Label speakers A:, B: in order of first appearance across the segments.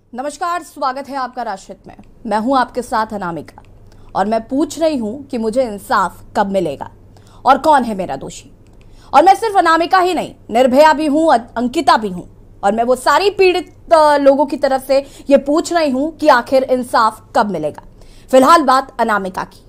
A: नमस्कार, स्वागत है आपका राष्ट्रहित में। मैं हूं आपके साथ अनामिका और मैं पूछ रही हूं कि मुझे इंसाफ कब मिलेगा और कौन है मेरा दोषी। और मैं सिर्फ अनामिका ही नहीं, निर्भया भी हूं, अंकिता भी हूं। और मैं वो सारी पीड़ित लोगों की तरफ से ये पूछ रही हूं कि आखिर इंसाफ कब मिलेगा। फिलहाल बात अनामिका की।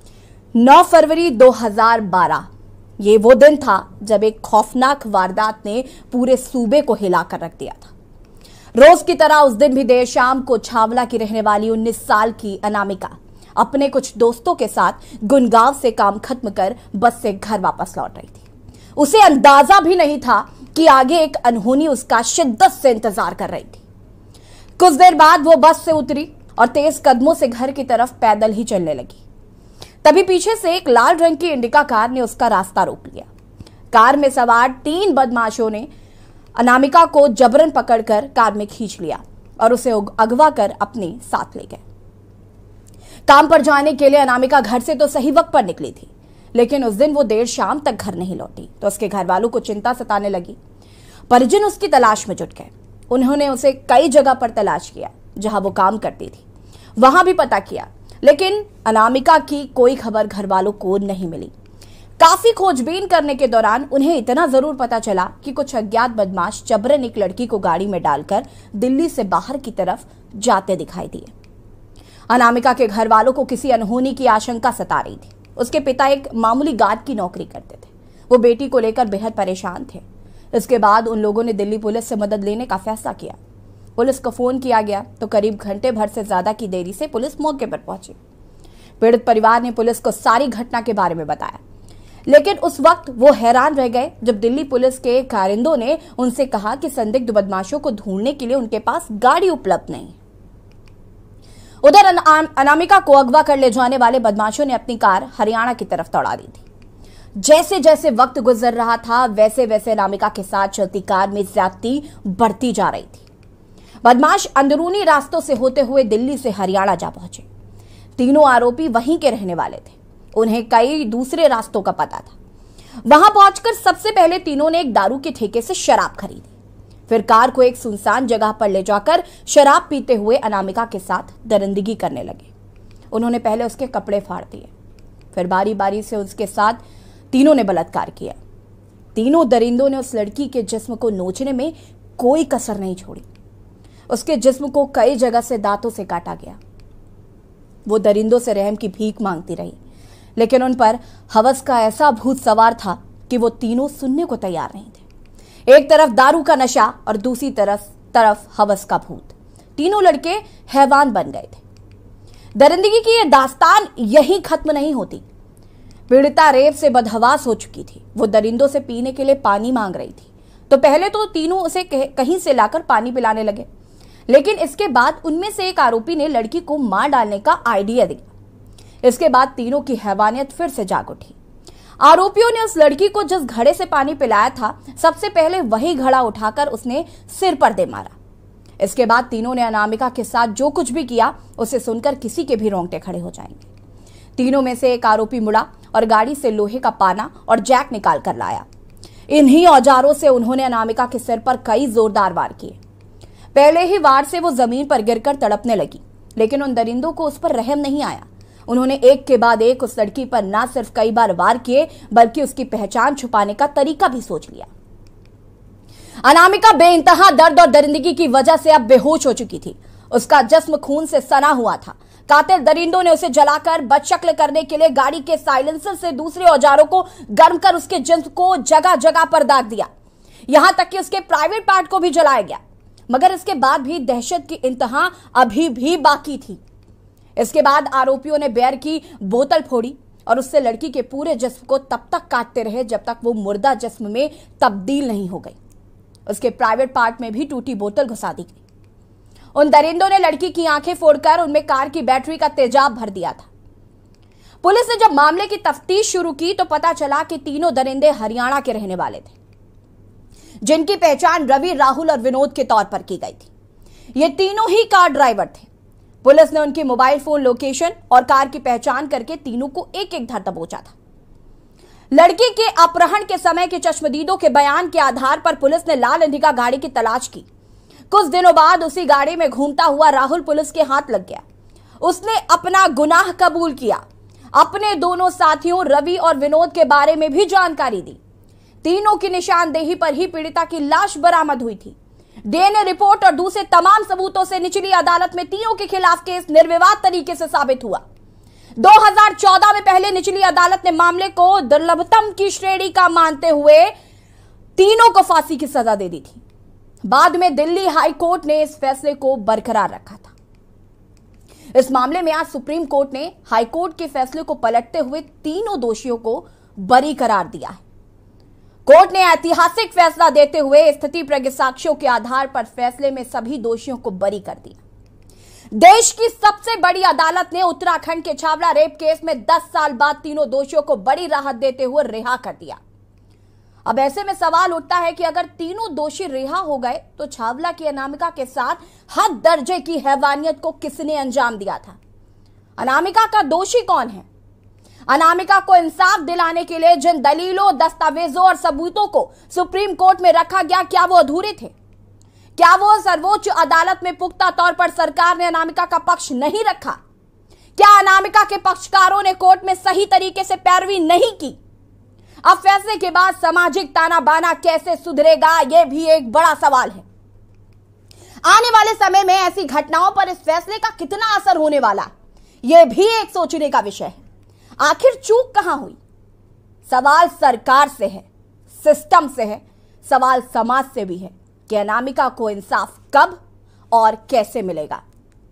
A: 9 फरवरी 2012 ये वो दिन था जब एक खौफनाक वारदात ने पूरे सूबे को हिलाकर रख दिया था। रोज की तरह उस दिन भी देर शाम को छावला की रहने वाली 19 साल की अनामिका अपने कुछ दोस्तों के साथ गुनगांव से काम खत्म कर बस से घर वापस लौट रही थी। उसे अंदाजा भी नहीं था कि आगे एक अनहोनी उसका शिद्दत से इंतजार कर रही थी। कुछ देर बाद वो बस से उतरी और तेज कदमों से घर की तरफ पैदल ही चलने लगी। तभी पीछे से एक लाल रंग की इंडिका कार ने उसका रास्ता रोक लिया। कार में सवार 3 बदमाशों ने अनामिका को जबरन पकड़कर कार में खींच लिया और उसे अगवा कर अपने साथ ले गए। काम पर जाने के लिए अनामिका घर से तो सही वक्त पर निकली थी, लेकिन उस दिन वो देर शाम तक घर नहीं लौटी तो उसके घर वालों को चिंता सताने लगी। परिजन उसकी तलाश में जुट गए। उन्होंने उसे कई जगह पर तलाश किया जहां वो काम करती थी, वहां भी पता किया, लेकिन अनामिका की कोई खबर घर वालों को नहीं मिली। काफी खोजबीन करने के दौरान उन्हें इतना जरूर पता चला कि कुछ अज्ञात बदमाश जबरन एक लड़की को गाड़ी में डालकर दिल्ली से बाहर की तरफ जाते दिखाई दिए। अनामिका के घर वालों को किसी अनहोनी की आशंका सता रही थी। उसके पिता एक मामूली गार्ड की नौकरी करते थे। वो बेटी को लेकर बेहद परेशान थे। इसके बाद उन लोगों ने दिल्ली पुलिस से मदद लेने का फैसला किया। पुलिस को फोन किया गया तो करीब घंटे भर से ज्यादा की देरी से पुलिस मौके पर पहुंची। पीड़ित परिवार ने पुलिस को सारी घटना के बारे में बताया, लेकिन उस वक्त वो हैरान रह गए जब दिल्ली पुलिस के कारिंदों ने उनसे कहा कि संदिग्ध बदमाशों को ढूंढने के लिए उनके पास गाड़ी उपलब्ध नहीं। उधर अनामिका को अगवा कर ले जाने वाले बदमाशों ने अपनी कार हरियाणा की तरफ दौड़ा दी थी। जैसे जैसे वक्त गुजर रहा था वैसे वैसे अनामिका के साथ चलती कार में ज्यादती बढ़ती जा रही थी। बदमाश अंदरूनी रास्तों से होते हुए दिल्ली से हरियाणा जा पहुंचे। तीनों आरोपी वहीं के रहने वाले थे। उन्हें कई दूसरे रास्तों का पता था। वहां पहुंचकर सबसे पहले तीनों ने एक दारू के ठेके से शराब खरीदी। फिर कार को एक सुनसान जगह पर ले जाकर शराब पीते हुए अनामिका के साथ दरिंदगी करने लगे। उन्होंने पहले उसके कपड़े फाड़ दिए, फिर बारी बारी से उसके साथ तीनों ने बलात्कार किया। तीनों दरिंदों ने उस लड़की के जिस्म को नोचने में कोई कसर नहीं छोड़ी। उसके जिस्म को कई जगह से दांतों से काटा गया। वो दरिंदों से रहम की भीख मांगती रही, लेकिन उन पर हवस का ऐसा भूत सवार था कि वो तीनों सुनने को तैयार नहीं थे। एक तरफ दारू का नशा और दूसरी तरफ हवस का भूत। तीनों लड़के हैवान बन गए थे। दरिंदगी की ये दास्तान यहीं खत्म नहीं होती। पीड़िता रेप से बदहवास हो चुकी थी। वो दरिंदों से पीने के लिए पानी मांग रही थी, तो पहले तो तीनों उसे कहीं से लाकर पानी पिलाने लगे, लेकिन इसके बाद उनमें से एक आरोपी ने लड़की को मार डालने का आइडिया दिया। इसके बाद तीनों की हैवानियत फिर से जाग उठी। आरोपियों ने उस लड़की को जिस घड़े से पानी पिलाया था, सबसे पहले वही घड़ा उठाकर उसने सिर पर दे मारा। इसके बाद तीनों ने अनामिका के साथ जो कुछ भी किया उसे सुनकर किसी के भी रोंगटे खड़े हो जाएंगे। तीनों में से एक आरोपी मुड़ा और गाड़ी से लोहे का पाना और जैक निकाल कर लाया। इन्हीं औजारों से उन्होंने अनामिका के सिर पर कई जोरदार वार किए। पहले ही वार से वो जमीन पर गिरकर तड़पने लगी, लेकिन उन दरिंदों को उस पर रहम नहीं आया। उन्होंने एक के बाद एक उस लड़की पर न सिर्फ कई बार वार किए, बल्कि उसकी पहचान छुपाने का तरीका भी सोच लिया। अनामिका बेइंतहा दर्द और दरिंदगी की वजह से अब बेहोश हो चुकी थी। उसका जिस्म खून से सना हुआ था। कातिल दरिंदों ने उसे जलाकर बदशक्ल करने के लिए गाड़ी के साइलेंसर से दूसरे औजारों को गर्म कर उसके जिस्म को जगह जगह पर दाग दिया। यहां तक कि उसके प्राइवेट पार्ट को भी जलाया गया। मगर इसके बाद भी दहशत की इंतहा अभी भी बाकी थी। इसके बाद आरोपियों ने बियर की बोतल फोड़ी और उससे लड़की के पूरे जिस्म को तब तक काटते रहे जब तक वो मुर्दा जिस्म में तब्दील नहीं हो गई। उसके प्राइवेट पार्ट में भी टूटी बोतल घुसा दी गई। उन दरिंदों ने लड़की की आंखें फोड़कर उनमें कार की बैटरी का तेजाब भर दिया था। पुलिस ने जब मामले की तफ्तीश शुरू की तो पता चला कि तीनों दरिंदे हरियाणा के रहने वाले थे, जिनकी पहचान रवि, राहुल और विनोद के तौर पर की गई थी। ये तीनों ही कार ड्राइवर थे। पुलिस ने उनकी मोबाइल फोन लोकेशन और कार की पहचान करके तीनों को एक एक धर दबोचा था। लड़की के अपहरण के समय के चश्मदीदों के बयान के आधार पर पुलिस ने लाल इंडिका गाड़ी की तलाश की। कुछ दिनों बाद उसी गाड़ी में घूमता हुआ राहुल पुलिस के हाथ लग गया। उसने अपना गुनाह कबूल किया, अपने दोनों साथियों रवि और विनोद के बारे में भी जानकारी दी। तीनों की निशानदेही पर ही पीड़िता की लाश बरामद हुई थी। डीएनए रिपोर्ट और दूसरे तमाम सबूतों से निचली अदालत में तीनों के खिलाफ केस निर्विवाद तरीके से साबित हुआ। 2014 में पहले निचली अदालत ने मामले को दुर्लभतम की श्रेणी का मानते हुए तीनों को फांसी की सजा दे दी थी। बाद में दिल्ली हाई कोर्ट ने इस फैसले को बरकरार रखा था। इस मामले में आज सुप्रीम कोर्ट ने हाई कोर्ट के फैसले को पलटते हुए तीनों दोषियों को बरी करार दिया है। कोर्ट ने ऐतिहासिक फैसला देते हुए स्थिति प्रज्ञ साक्ष्यों के आधार पर फैसले में सभी दोषियों को बरी कर दिया। देश की सबसे बड़ी अदालत ने उत्तराखंड के छावला रेप केस में 10 साल बाद तीनों दोषियों को बड़ी राहत देते हुए रिहा कर दिया। अब ऐसे में सवाल उठता है कि अगर तीनों दोषी रिहा हो गए तो छावला की अनामिका के साथ हद दर्जे की हैवानियत को किसने अंजाम दिया था? अनामिका का दोषी कौन है? अनामिका को इंसाफ दिलाने के लिए जिन दलीलों, दस्तावेजों और सबूतों को सुप्रीम कोर्ट में रखा गया, क्या वो अधूरे थे? क्या वो सर्वोच्च अदालत में पुख्ता तौर पर सरकार ने अनामिका का पक्ष नहीं रखा? क्या अनामिका के पक्षकारों ने कोर्ट में सही तरीके से पैरवी नहीं की? अब फैसले के बाद सामाजिक ताना बाना कैसे सुधरेगा, यह भी एक बड़ा सवाल है। आने वाले समय में ऐसी घटनाओं पर इस फैसले का कितना असर होने वाला, यह भी एक सोचने का विषय है। आखिर चूक कहां हुई? सवाल सरकार से है, सिस्टम से है, सवाल समाज से भी है कि अनामिका को इंसाफ कब और कैसे मिलेगा।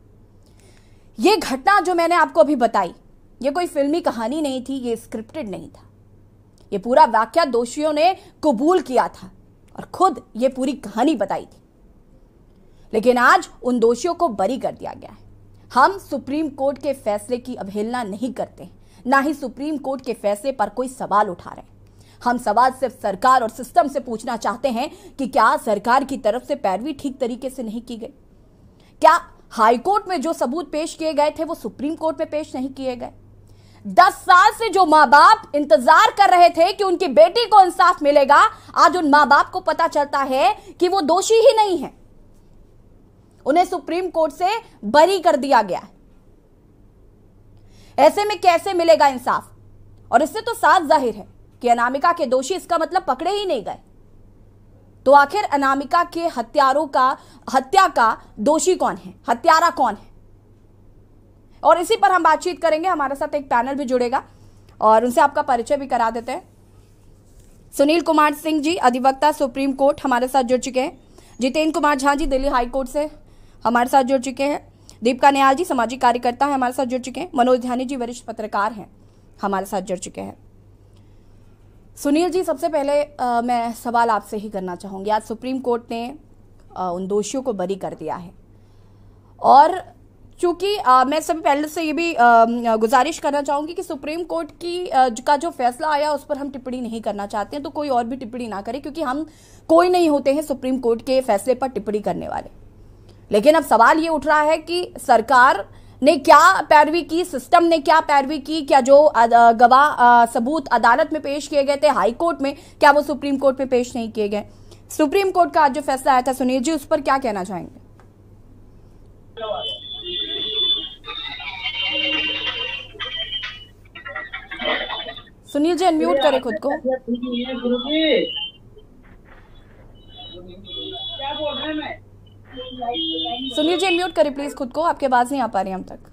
A: यह घटना जो मैंने आपको अभी बताई, यह कोई फिल्मी कहानी नहीं थी, यह स्क्रिप्टेड नहीं था। यह पूरा वाकया दोषियों ने कबूल किया था और खुद यह पूरी कहानी बताई थी। लेकिन आज उन दोषियों को बरी कर दिया गया है। हम सुप्रीम कोर्ट के फैसले की अवहेलना नहीं करते, ना ही सुप्रीम कोर्ट के फैसले पर कोई सवाल उठा रहे हैं। हम सवाल सिर्फ सरकार और सिस्टम से पूछना चाहते हैं कि क्या सरकार की तरफ से पैरवी ठीक तरीके से नहीं की गई? क्या हाई कोर्ट में जो सबूत पेश किए गए थे वो सुप्रीम कोर्ट में पेश नहीं किए गए? 10 साल से जो मां बाप इंतजार कर रहे थे कि उनकी बेटी को इंसाफ मिलेगा, आज उन मां बाप को पता चलता है कि वो दोषी ही नहीं है। उन्हें सुप्रीम कोर्ट से बरी कर दिया गया है। ऐसे में कैसे मिलेगा इंसाफ? और इससे तो साफ जाहिर है कि अनामिका के दोषी इसका मतलब पकड़े ही नहीं गए। तो आखिर अनामिका के हत्या का दोषी कौन है, हत्यारा कौन है? और इसी पर हम बातचीत करेंगे। हमारे साथ एक पैनल भी जुड़ेगा और उनसे आपका परिचय भी करा देते हैं। सुनील कुमार सिंह जी, अधिवक्ता सुप्रीम कोर्ट, हमारे साथ जुड़ चुके हैं। जितेंद्र कुमार झा जी, दिल्ली हाई कोर्ट से हमारे साथ जुड़ चुके हैं। दीपिका निहाल जी, सामाजिक कार्यकर्ता है, हमारे साथ जुड़ चुके हैं। मनोज ध्यानी जी, वरिष्ठ पत्रकार हैं, हमारे साथ जुड़ चुके हैं। सुनील जी, सबसे पहले मैं सवाल आपसे ही करना चाहूंगी। आज सुप्रीम कोर्ट ने उन दोषियों को बरी कर दिया है और चूंकि मैं सबसे पहले से ये भी गुजारिश करना चाहूंगी कि सुप्रीम कोर्ट का जो फैसला आया उस पर हम टिप्पणी नहीं करना चाहते हैं, तो कोई और भी टिप्पणी ना करे, क्योंकि हम कोई नहीं होते हैं सुप्रीम कोर्ट के फैसले पर टिप्पणी करने वाले। लेकिन अब सवाल ये उठ रहा है कि सरकार ने क्या पैरवी की, सिस्टम ने क्या पैरवी की? क्या जो गवाह सबूत अदालत में पेश किए गए थे हाई कोर्ट में, क्या वो सुप्रीम कोर्ट में पेश नहीं किए गए? सुप्रीम कोर्ट का आज जो फैसला आया था, सुनील जी, उस पर क्या कहना चाहेंगे? सुनील जी, अनम्यूट करें खुद को। सुनील जी, अनम्यूट करें प्लीज खुद को, आपकी आवाज नहीं आ पा रही हम तक।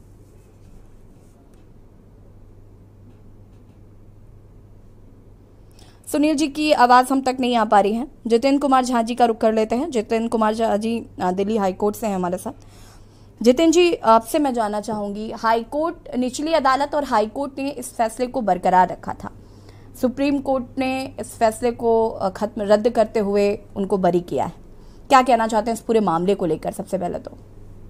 A: सुनील जी की आवाज हम तक नहीं आ पा रही है। जितेंद्र कुमार झा जी का रुख कर लेते हैं। जितेंद्र कुमार झा जी दिल्ली हाई कोर्ट से हैं हमारे साथ। जितेंद्र जी, आपसे मैं जानना चाहूंगी, हाई कोर्ट, निचली अदालत और हाई कोर्ट ने इस फैसले को बरकरार रखा था। सुप्रीम कोर्ट ने इस फैसले को रद्द करते हुए उनको बरी किया है। क्या कहना चाहते हैं इस पूरे मामले को लेकर? सबसे पहले तो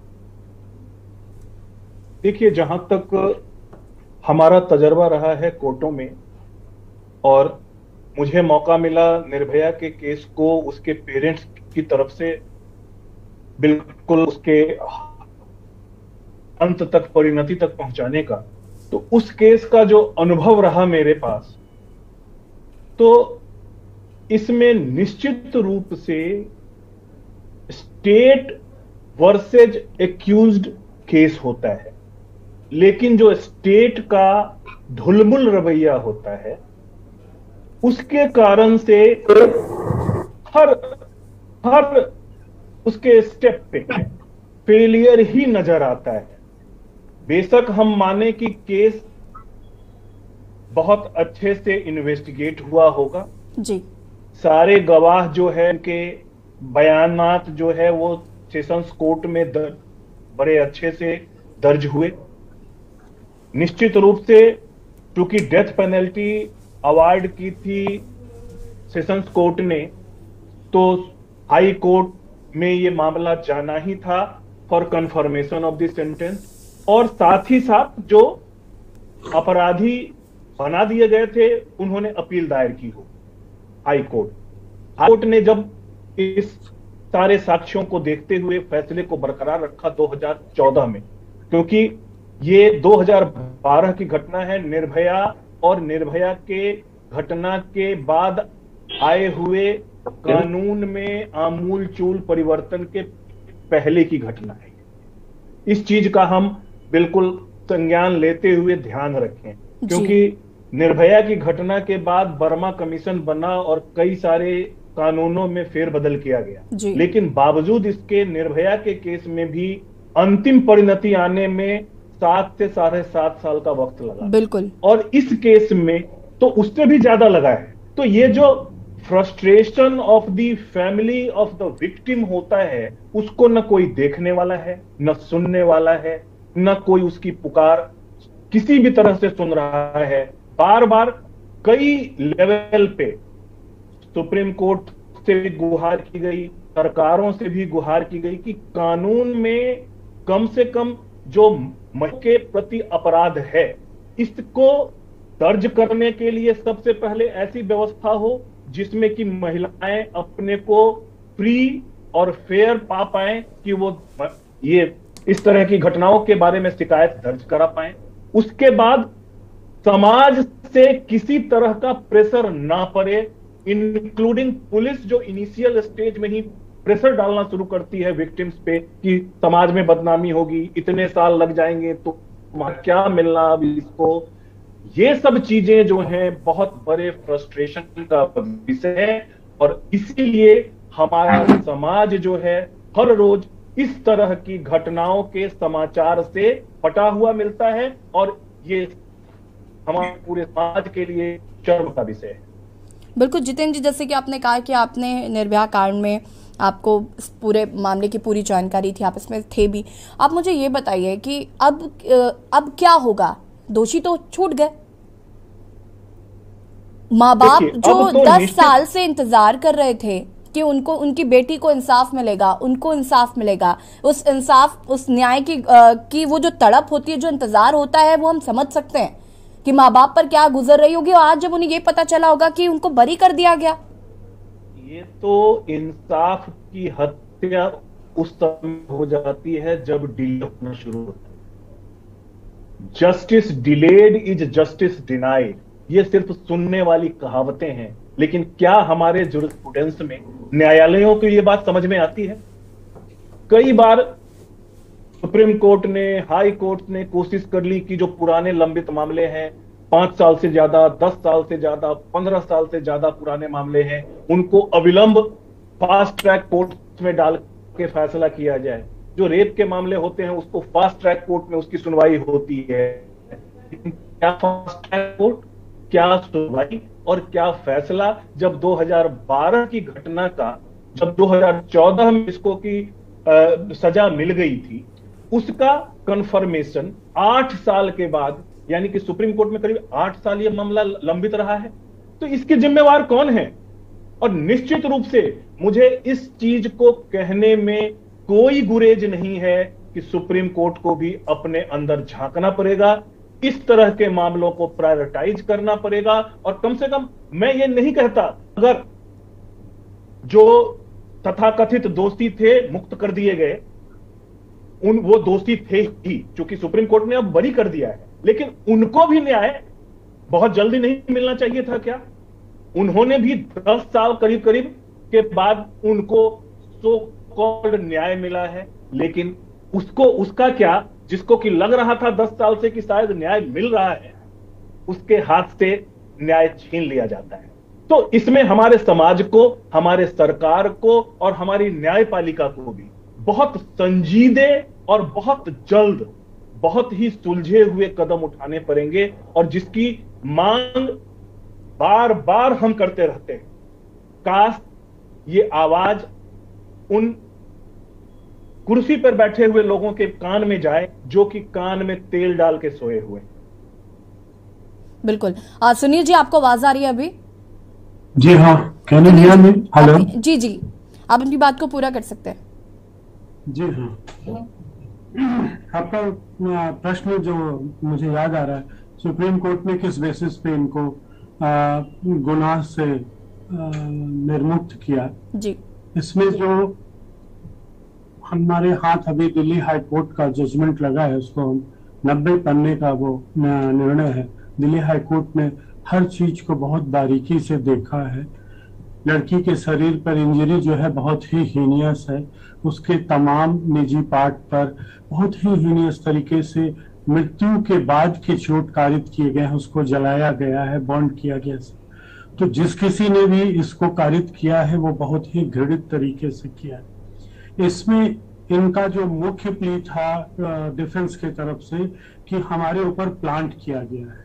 B: देखिए, जहां तक हमारा तजर्बा रहा है कोर्टों में और मुझे मौका मिला निर्भया के केस को उसके पेरेंट्स की तरफ से बिल्कुल उसके अंत तक, परिणति तक पहुंचाने का, तो उस केस का जो अनुभव रहा मेरे पास, तो इसमें निश्चित रूप से स्टेट वर्सेज एक्यूज्ड केस होता है, लेकिन जो स्टेट का ढुलमुल रवैया होता है उसके कारण से हर हर उसके स्टेप पे फेलियर ही नजर आता है। बेशक हम माने कि केस बहुत अच्छे से इन्वेस्टिगेट हुआ होगा
A: जी,
B: सारे गवाह जो है उनके बयानात जो है वो सेशंस कोर्ट में बड़े अच्छे से दर्ज हुए। निश्चित रूप से क्योंकि डेथ पेनल्टी अवार्ड की थी सेशंस कोर्ट ने, तो हाई कोर्ट में ये मामला जाना ही था for confirmation of the sentence, और साथ ही साथ जो अपराधी बना दिए गए थे उन्होंने अपील दायर की हो हाई कोर्ट ने जब इस सारे साक्ष्यों को देखते हुए फैसले को बरकरार रखा 2014 में, क्योंकि ये 2012 की घटना है, निर्भया और निर्भया के घटना के बाद आए हुए कानून में आमूल चूल परिवर्तन के पहले की घटना है। इस चीज का हम बिल्कुल संज्ञान लेते हुए ध्यान रखें, क्योंकि निर्भया की घटना के बाद वर्मा कमीशन बना और कई सारे कानूनों में फेरबदल किया गया, लेकिन बावजूद इसके निर्भया के केस में भी अंतिम परिणति आने में 7 से 7.5 साल का वक्त लगा।
A: बिल्कुल।
B: और इस केस में तो उससे भी ज्यादा लगा है। तो ये जो frustration of the family of the victim होता है, उसको न कोई देखने वाला है, न सुनने वाला है, न कोई उसकी पुकार किसी भी तरह से सुन रहा है। बार बार कई लेवल पे सुप्रीम कोर्ट से भी गुहार की गई, सरकारों से भी गुहार की गई कि कानून में कम से कम जो महिला के प्रति अपराध है इसको दर्ज करने के लिए सबसे पहले ऐसी व्यवस्था हो जिसमें कि महिलाएं अपने को फ्री और फेयर पा पाए कि वो ये इस तरह की घटनाओं के बारे में शिकायत दर्ज करा पाए। उसके बाद समाज से किसी तरह का प्रेशर ना पड़े, इंक्लूडिंग पुलिस जो इनिशियल स्टेज में ही प्रेशर डालना शुरू करती है विक्टिम्स पे कि समाज में बदनामी होगी, इतने साल लग जाएंगे तो क्या मिलना अब इसको। ये सब चीजें जो हैं बहुत बड़े फ्रस्ट्रेशन का विषय है, और इसीलिए हमारा समाज जो है हर रोज इस तरह की घटनाओं के समाचार से पटा हुआ मिलता है, और ये हमारे पूरे समाज के लिए शर्म का विषय है।
A: बिल्कुल जितेंद्र जी, जैसे कि आपने कहा कि आपने निर्भया कांड में आपको पूरे मामले की पूरी जानकारी थी, आप इसमें थे भी। आप मुझे ये बताइए कि अब क्या होगा? दोषी तो छूट गए, माँ बाप जो 10 साल से इंतजार कर रहे थे कि उनको उनकी बेटी को इंसाफ मिलेगा, उनको इंसाफ मिलेगा, उस इंसाफ उस न्याय की वो जो तड़प होती है, जो इंतजार होता है, वो हम समझ सकते हैं कि माँ बाप पर क्या गुजर रही होगी। और आज जब उन्हें ये पता चला होगा कि उनको बरी कर दिया गया,
B: ये तो इंसाफ की हत्या उस समय हो जाती है जब डिले होना शुरू होता है। Justice delayed is justice denied, ये सिर्फ सुनने वाली कहावतें हैं, लेकिन क्या हमारे जुरिस्प्रूडेंस में न्यायालयों को ये बात समझ में आती है? कई बार सुप्रीम कोर्ट ने, हाई कोर्ट ने कोशिश कर ली कि जो पुराने लंबित मामले हैं, 5 साल से ज्यादा, 10 साल से ज्यादा, 15 साल से ज्यादा पुराने मामले हैं, उनको अविलंब फास्ट ट्रैक कोर्ट में डाल के फैसला किया जाए। जो रेप के मामले होते हैं उसको फास्ट ट्रैक कोर्ट में उसकी सुनवाई होती है। क्या फास्ट ट्रैक कोर्ट, क्या सुनवाई और क्या फैसला। जब 2012 की घटना का, जब 2014 में इसको की सजा मिल गई थी, उसका कंफर्मेशन 8 साल के बाद, यानी कि सुप्रीम कोर्ट में करीब 8 साल यह मामला लंबित रहा है। तो इसके जिम्मेवार कौन है? और निश्चित रूप से मुझे इस चीज को कहने में कोई गुरेज नहीं है कि सुप्रीम कोर्ट को भी अपने अंदर झांकना पड़ेगा, इस तरह के मामलों को प्रायोरिटाइज करना पड़ेगा। और कम से कम मैं ये नहीं कहता, अगर जो तथाकथित दोषी थे मुक्त कर दिए गए, वो दोषी थे ही, क्योंकि सुप्रीम कोर्ट ने अब बरी कर दिया है, लेकिन उनको भी न्याय बहुत जल्दी नहीं मिलना चाहिए था क्या? उन्होंने भी 10 साल करीब करीब के बाद उनको कॉल्ड न्याय मिला है, लेकिन उसको, उसका क्या, जिसको कि लग रहा था 10 साल से कि शायद न्याय मिल रहा है, उसके हाथ से न्याय छीन लिया जाता है। तो इसमें हमारे समाज को, हमारे सरकार को और हमारी न्यायपालिका को भी बहुत संजीदे और बहुत जल्द, बहुत ही सुलझे हुए कदम उठाने पड़ेंगे, और जिसकी मांग बार बार हम करते रहते हैं। काश ये आवाज उन कुर्सी पर बैठे हुए लोगों के कान में जाए जो कि कान में तेल डाल के सोए हुए।
A: बिल्कुल। सुनील जी, आपको आवाज आ रही है अभी?
C: जी हाँ, can you hear me? Hello.
A: जी जी, आप अपनी बात को पूरा कर सकते हैं।
C: जी हाँ, आपका प्रश्न जो मुझे याद आ रहा है, सुप्रीम कोर्ट ने किस बेसिस पे इनको गुनाह से निर्मुक्त किया जी। इसमें जो हमारे हाथ अभी दिल्ली हाई कोर्ट का जजमेंट लगा है, उसको 90 पन्ने का वो निर्णय है। दिल्ली हाई कोर्ट ने हर चीज को बहुत बारीकी से देखा है। लड़की के शरीर पर इंजरी जो है बहुत ही हीनियस है, उसके तमाम निजी पार्ट पर बहुत ही हीनियस तरीके से मृत्यु के बाद के चोट कारित किए गए हैं, उसको जलाया गया है, बर्न किया गया है। तो जिस किसी ने भी इसको कारित किया है वो बहुत ही घृणित तरीके से किया है। इसमें इनका जो मुख्य प्ली था डिफेंस के तरफ से कि हमारे ऊपर प्लांट किया गया है।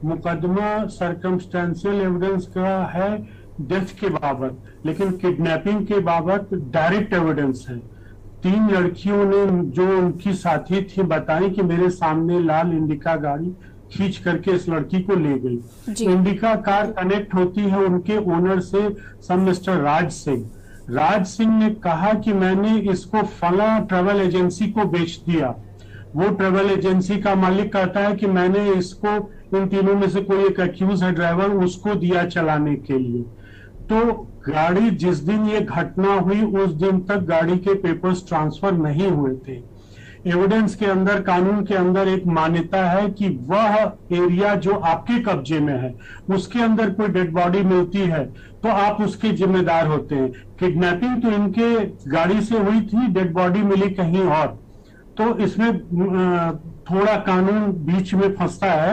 C: मुकदमा सर्कमस्टेंशियल एविडेंस का है डेथ के बाबत, लेकिन किडनैपिंग के बाबत डायरेक्ट एविडेंस है। 3 लड़कियों ने जो उनकी साथी थी बताई कि मेरे सामने लाल इंडिका गाड़ी खींच करके इस लड़की को ले गई। इंडिका कार कनेक्ट होती है उनके ओनर से, सम मिस्टर राज सिंह। राज सिंह ने कहा कि मैंने इसको फला ट्रेवल एजेंसी को बेच दिया। वो ट्रेवल एजेंसी का मालिक कहता है कि मैंने इसको, इन तीनों में से कोई एक एक्यूज है ड्राइवर, उसको दिया चलाने के लिए। तो गाड़ी जिस दिन ये घटना हुई उस दिन तक गाड़ी के पेपर्स ट्रांसफर नहीं हुए थे। एविडेंस के अंदर, कानून के अंदर एक मान्यता है कि वह एरिया जो आपके कब्जे में है उसके अंदर कोई डेड बॉडी मिलती है तो आप उसके जिम्मेदार होते हैं। किडनैपिंग तो इनके गाड़ी से हुई थी, डेड बॉडी मिली कहीं और। तो इसमें थोड़ा कानून बीच में फंसता है।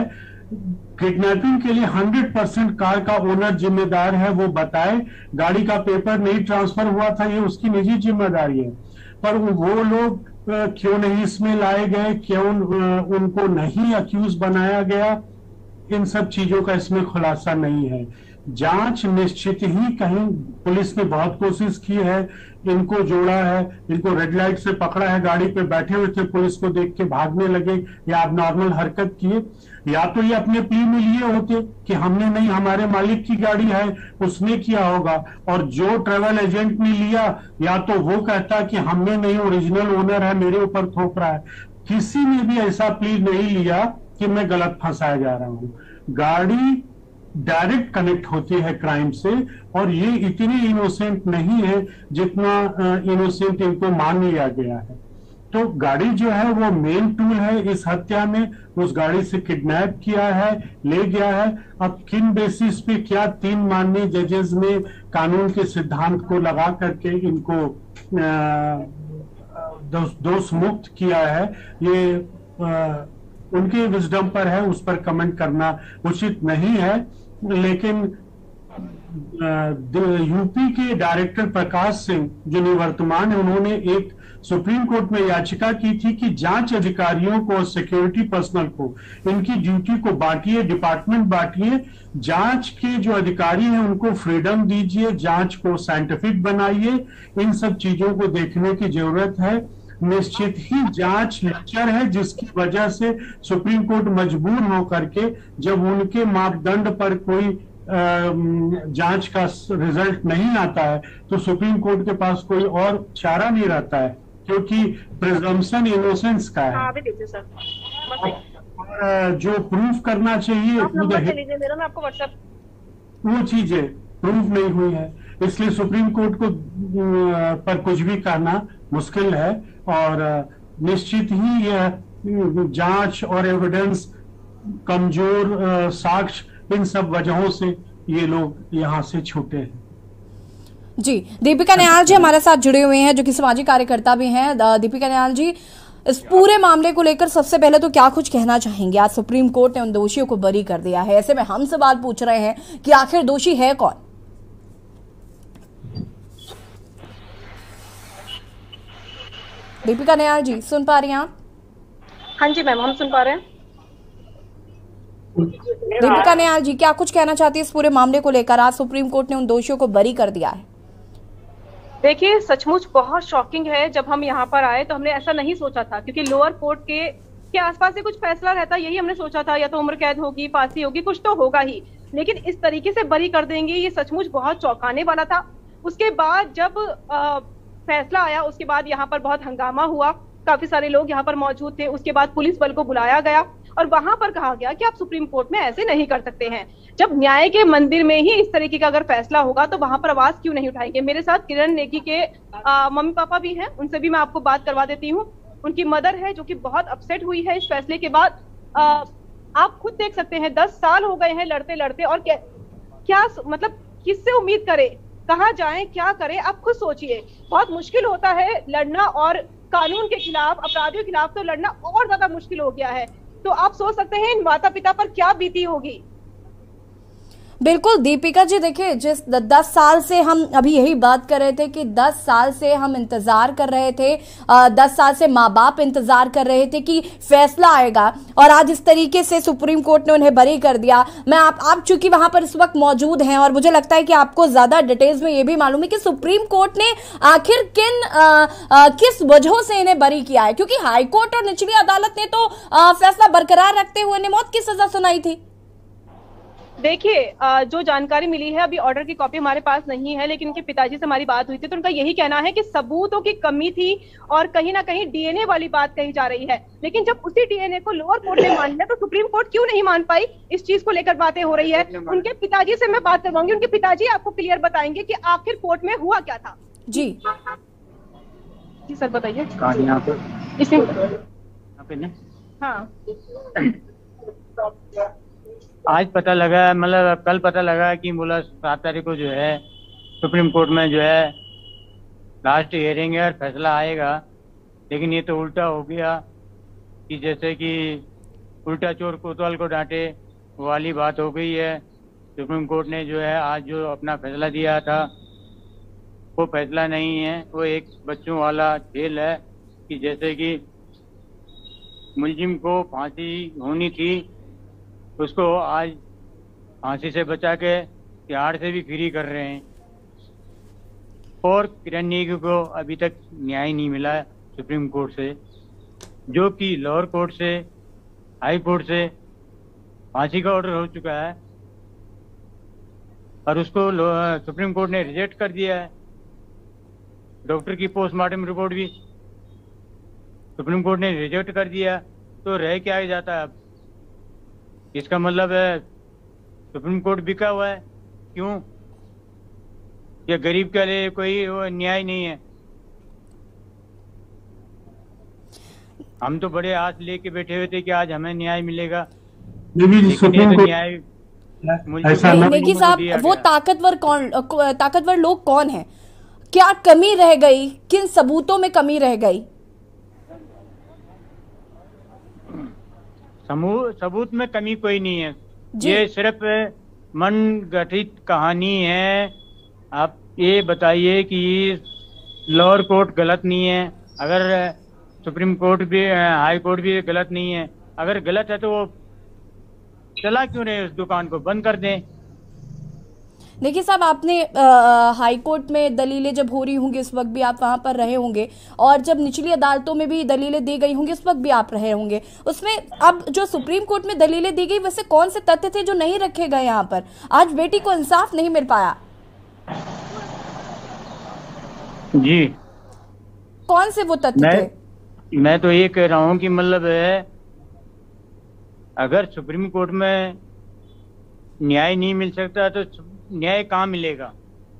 C: किडनैपिंग के लिए 100% कार का ओनर जिम्मेदार है, वो बताए। गाड़ी का पेपर नहीं ट्रांसफर हुआ था, ये उसकी निजी जिम्मेदारी है। पर वो लोग क्यों नहीं इसमें लाए गए, क्यों उनको नहीं अक्यूज बनाया गया, इन सब चीजों का इसमें खुलासा नहीं है। जांच निश्चित ही, कहीं पुलिस ने बहुत कोशिश की है, इनको जोड़ा है, इनको रेड लाइट से पकड़ा है, गाड़ी पे बैठे हुए थे, पुलिस को देख के भागने लगे या नॉर्मल हरकत किए, या तो ये अपने प्ली में लिए होते कि हमने नहीं, हमारे मालिक की गाड़ी है, उसने किया होगा। और जो ट्रेवल एजेंट ने लिया, या तो वो कहता कि हमने नहीं, ओरिजिनल ओनर है, मेरे ऊपर थोप रहा है। किसी ने भी ऐसा प्ली नहीं लिया कि मैं गलत फंसाया जा रहा हूं। गाड़ी डायरेक्ट कनेक्ट होती है क्राइम से, और ये इतनी इनोसेंट नहीं है जितना इनोसेंट इनको मान लिया गया है। तो गाड़ी जो है वो मेन टूल है इस हत्या में। उस गाड़ी से किडनैप किया है, ले गया है। अब किन बेसिस पे, क्या 3 माननीय जजेस ने कानून के सिद्धांत को लगा करके इनको दोष मुक्त किया है, ये उनके विजडम पर है, उस पर कमेंट करना उचित नहीं है। लेकिन यूपी के डायरेक्टर प्रकाश सिंह जो निवर्तमान है, उन्होंने एक सुप्रीम कोर्ट में याचिका की थी कि जांच अधिकारियों को और सिक्योरिटी पर्सनल को इनकी ड्यूटी को बांटिए, डिपार्टमेंट बांटिए। जांच के जो अधिकारी हैं उनको फ्रीडम दीजिए, जांच को साइंटिफिक बनाइए। इन सब चीजों को देखने की जरूरत है। निश्चित ही जांच लेक्चर है जिसकी वजह से सुप्रीम कोर्ट मजबूर होकर के, जब उनके मापदंड पर कोई जांच का रिजल्ट नहीं आता है, तो सुप्रीम कोर्ट के पास कोई और चारा नहीं रहता है, क्योंकि प्रिजम्पशन इनोसेंस का है। जो प्रूफ करना चाहिए
D: मैं आपको व्हाट्सएप,
C: वो चीजें प्रूफ नहीं हुई है, इसलिए सुप्रीम कोर्ट को पर कुछ भी कहना मुश्किल है। और निश्चित ही यह जांच और एविडेंस कमजोर, साक्ष्य, इन सब वजहों से ये लोग यहां से छूटे हैं।
A: जी, दीपिका निहाल जी हमारे साथ जुड़े हुए हैं, जो कि सामाजिक कार्यकर्ता भी हैं। दीपिका निहाल जी, इस पूरे मामले को लेकर सबसे पहले तो क्या कुछ कहना चाहेंगे? आज सुप्रीम कोर्ट ने उन दोषियों को बरी कर दिया है, ऐसे में हम सवाल पूछ रहे हैं कि आखिर दोषी है कौन? दीपिका निहाल जी, सुन पा रही हैं आप?
D: हाँ जी मैम, हम सुन पा रहे हैं।
A: दीपिका निहाल जी, क्या कुछ कहना चाहती है इस पूरे मामले को लेकर? आज सुप्रीम कोर्ट ने उन दोषियों को बरी कर दिया है।
D: देखिए, सचमुच बहुत शॉकिंग है। जब हम यहाँ पर आए तो हमने ऐसा नहीं सोचा था, क्योंकि लोअर कोर्ट के आसपास से कुछ फैसला रहता, यही हमने सोचा था, या तो उम्र कैद होगी, फांसी होगी, कुछ तो होगा ही। लेकिन इस तरीके से बरी कर देंगे, ये सचमुच बहुत चौंकाने वाला था। उसके बाद जब फैसला आया, उसके बाद यहाँ पर बहुत हंगामा हुआ, काफी सारे लोग यहाँ पर मौजूद थे। उसके बाद पुलिस बल को बुलाया गया और वहां पर कहा गया कि आप सुप्रीम कोर्ट में ऐसे नहीं कर सकते हैं। जब न्याय के मंदिर में ही इस तरीके का अगर फैसला होगा तो वहां पर आवाज क्यों नहीं उठाएंगे? मेरे साथ किरण नेगी के मम्मी पापा भी हैं, उनसे भी मैं आपको बात करवा देती हूँ। उनकी मदर है जो कि बहुत अपसेट हुई है इस फैसले के बाद। आप खुद देख सकते हैं, 10 साल हो गए हैं लड़ते लड़ते, और क्या मतलब किससे उम्मीद करें, कहाँ जाएं, क्या करें? आप खुद सोचिए। बहुत मुश्किल होता है लड़ना, और कानून के खिलाफ, अपराधियों के खिलाफ तो लड़ना और ज्यादा मुश्किल हो गया है। तो आप सोच सकते हैं इन माता पिता पर क्या बीती होगी।
A: बिल्कुल दीपिका जी, देखिए, जिस 10 साल से हम अभी यही बात कर रहे थे कि 10 साल से हम इंतजार कर रहे थे, 10 साल से माँ बाप इंतजार कर रहे थे कि फैसला आएगा, और आज इस तरीके से सुप्रीम कोर्ट ने उन्हें बरी कर दिया। मैं आप चूंकि वहां पर इस वक्त मौजूद हैं, और मुझे लगता है कि आपको ज्यादा डिटेल्स में ये भी मालूम है कि सुप्रीम कोर्ट ने आखिर किस वजहों से इन्हें बरी किया है, क्योंकि हाईकोर्ट और निचली अदालत ने तो फैसला बरकरार रखते हुए इन्हें मौत की सजा सुनाई थी।
D: देखिए, जो जानकारी मिली है, अभी ऑर्डर की कॉपी हमारे पास नहीं है, लेकिन उनके पिताजी से हमारी बात हुई थी तो उनका यही कहना है कि सबूतों की कमी थी, और कहीं ना कहीं डीएनए वाली बात कही जा रही है। लेकिन जब उसी डीएनए को लोअर कोर्ट ने मान लिया तो सुप्रीम कोर्ट क्यों नहीं मान पाई? इस चीज को लेकर बातें हो रही है। उनके पिताजी से मैं बात करवाऊंगी, उनके पिताजी आपको क्लियर बताएंगे कि आखिर कोर्ट में हुआ क्या था।
A: जी
D: जी सर, बताइए।
E: यहाँ पे
D: हाँ,
E: आज पता लगा, मतलब कल पता लगा कि बोला 7 तारीख को जो है सुप्रीम कोर्ट में जो है लास्ट हियरिंग है और फैसला आएगा। लेकिन ये तो उल्टा हो गया कि जैसे कि उल्टा चोर कोतवाल को डांटे वाली बात हो गई है। सुप्रीम कोर्ट ने जो है आज जो अपना फैसला दिया था वो फैसला नहीं है, वो एक बच्चों वाला खेल है कि जैसे कि मुलजिम को फांसी होनी थी, उसको आज फांसी से बचा के तिहाड़ से भी फ्री कर रहे हैं। और किरण नेगी को अभी तक न्याय नहीं मिला है सुप्रीम कोर्ट से, जो कि लोअर कोर्ट से, हाई कोर्ट से फांसी का ऑर्डर हो चुका है और उसको सुप्रीम कोर्ट ने रिजेक्ट कर दिया है। डॉक्टर की पोस्टमार्टम रिपोर्ट भी सुप्रीम कोर्ट ने रिजेक्ट कर दिया, तो रह क्या ही जाता है अब? इसका मतलब है सुप्रीम कोर्ट बिका हुआ है। क्यों? ये गरीब के लिए कोई न्याय नहीं है। हम तो बड़े आस लेके बैठे हुए थे कि आज हमें न्याय मिलेगा, लेकिन ये तो न्याय
A: नेगी साहब, वो ताकतवर लोग कौन है? क्या कमी रह गई? किन सबूतों में कमी रह गई?
E: सबूत में कमी कोई नहीं है, ये सिर्फ मन गठित कहानी है। आप ये बताइए कि लोअर कोर्ट गलत नहीं है, अगर सुप्रीम कोर्ट भी, हाई कोर्ट भी गलत नहीं है। अगर गलत है तो वो चला क्यों रहे, उस दुकान को बंद कर दें।
A: देखिए साहब, आपने हाई कोर्ट में दलीलें जब हो रही होंगी उस वक्त भी आप वहां पर रहे होंगे, और जब निचली अदालतों में भी दलीलें दी गई होंगी उस वक्त भी आप रहे होंगे। उसमें अब जो सुप्रीम कोर्ट में दलीलें दी गई, वैसे कौन से तथ्य थे जो नहीं रखे गए यहाँ पर? आज बेटी को इंसाफ नहीं मिल पाया।
E: जी,
A: कौन से वो तथ्य थे?
E: मैं तो ये कह रहा हूँ कि मतलब है, अगर सुप्रीम कोर्ट में न्याय नहीं मिल सकता तो न्याय कहाँ मिलेगा?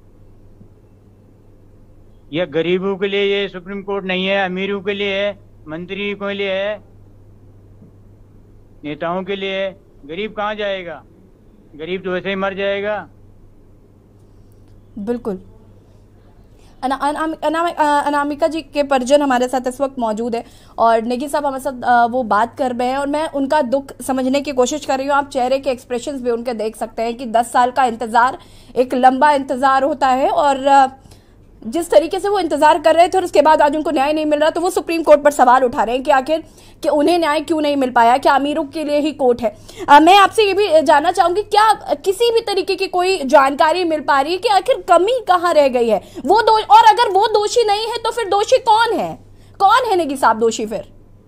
E: यह गरीबों के लिए ये सुप्रीम कोर्ट नहीं है, अमीरों के लिए है, मंत्रियों के लिए है, नेताओं के लिए है। गरीब कहाँ जाएगा? गरीब तो वैसे ही मर जाएगा।
A: बिल्कुल। अनामिका जी के परिजन हमारे साथ इस वक्त मौजूद है और नेगी साहब हमारे साथ वो बात कर रहे हैं और मैं उनका दुख समझने की कोशिश कर रही हूँ। आप चेहरे के एक्सप्रेशंस भी उनके देख सकते हैं कि 10 साल का इंतजार एक लंबा इंतजार होता है और जिस तरीके से वो इंतजार कर रहे थे और उसके बाद आज उनको न्याय नहीं मिल रहा तो वो सुप्रीम कोर्ट पर सवाल उठा रहे हैं कि आखिर कि उन्हें न्याय क्यों नहीं मिल पाया, क्या अमीरों के लिए ही कोर्ट है। मैं आपसे ये भी जानना चाहूंगी क्या किसी भी तरीके की कोई जानकारी मिल पा रही है कि आखिर कमी कहाँ रह गई है वो और अगर वो दोषी नहीं है तो फिर दोषी कौन है नेगी साहब दोषी? फिर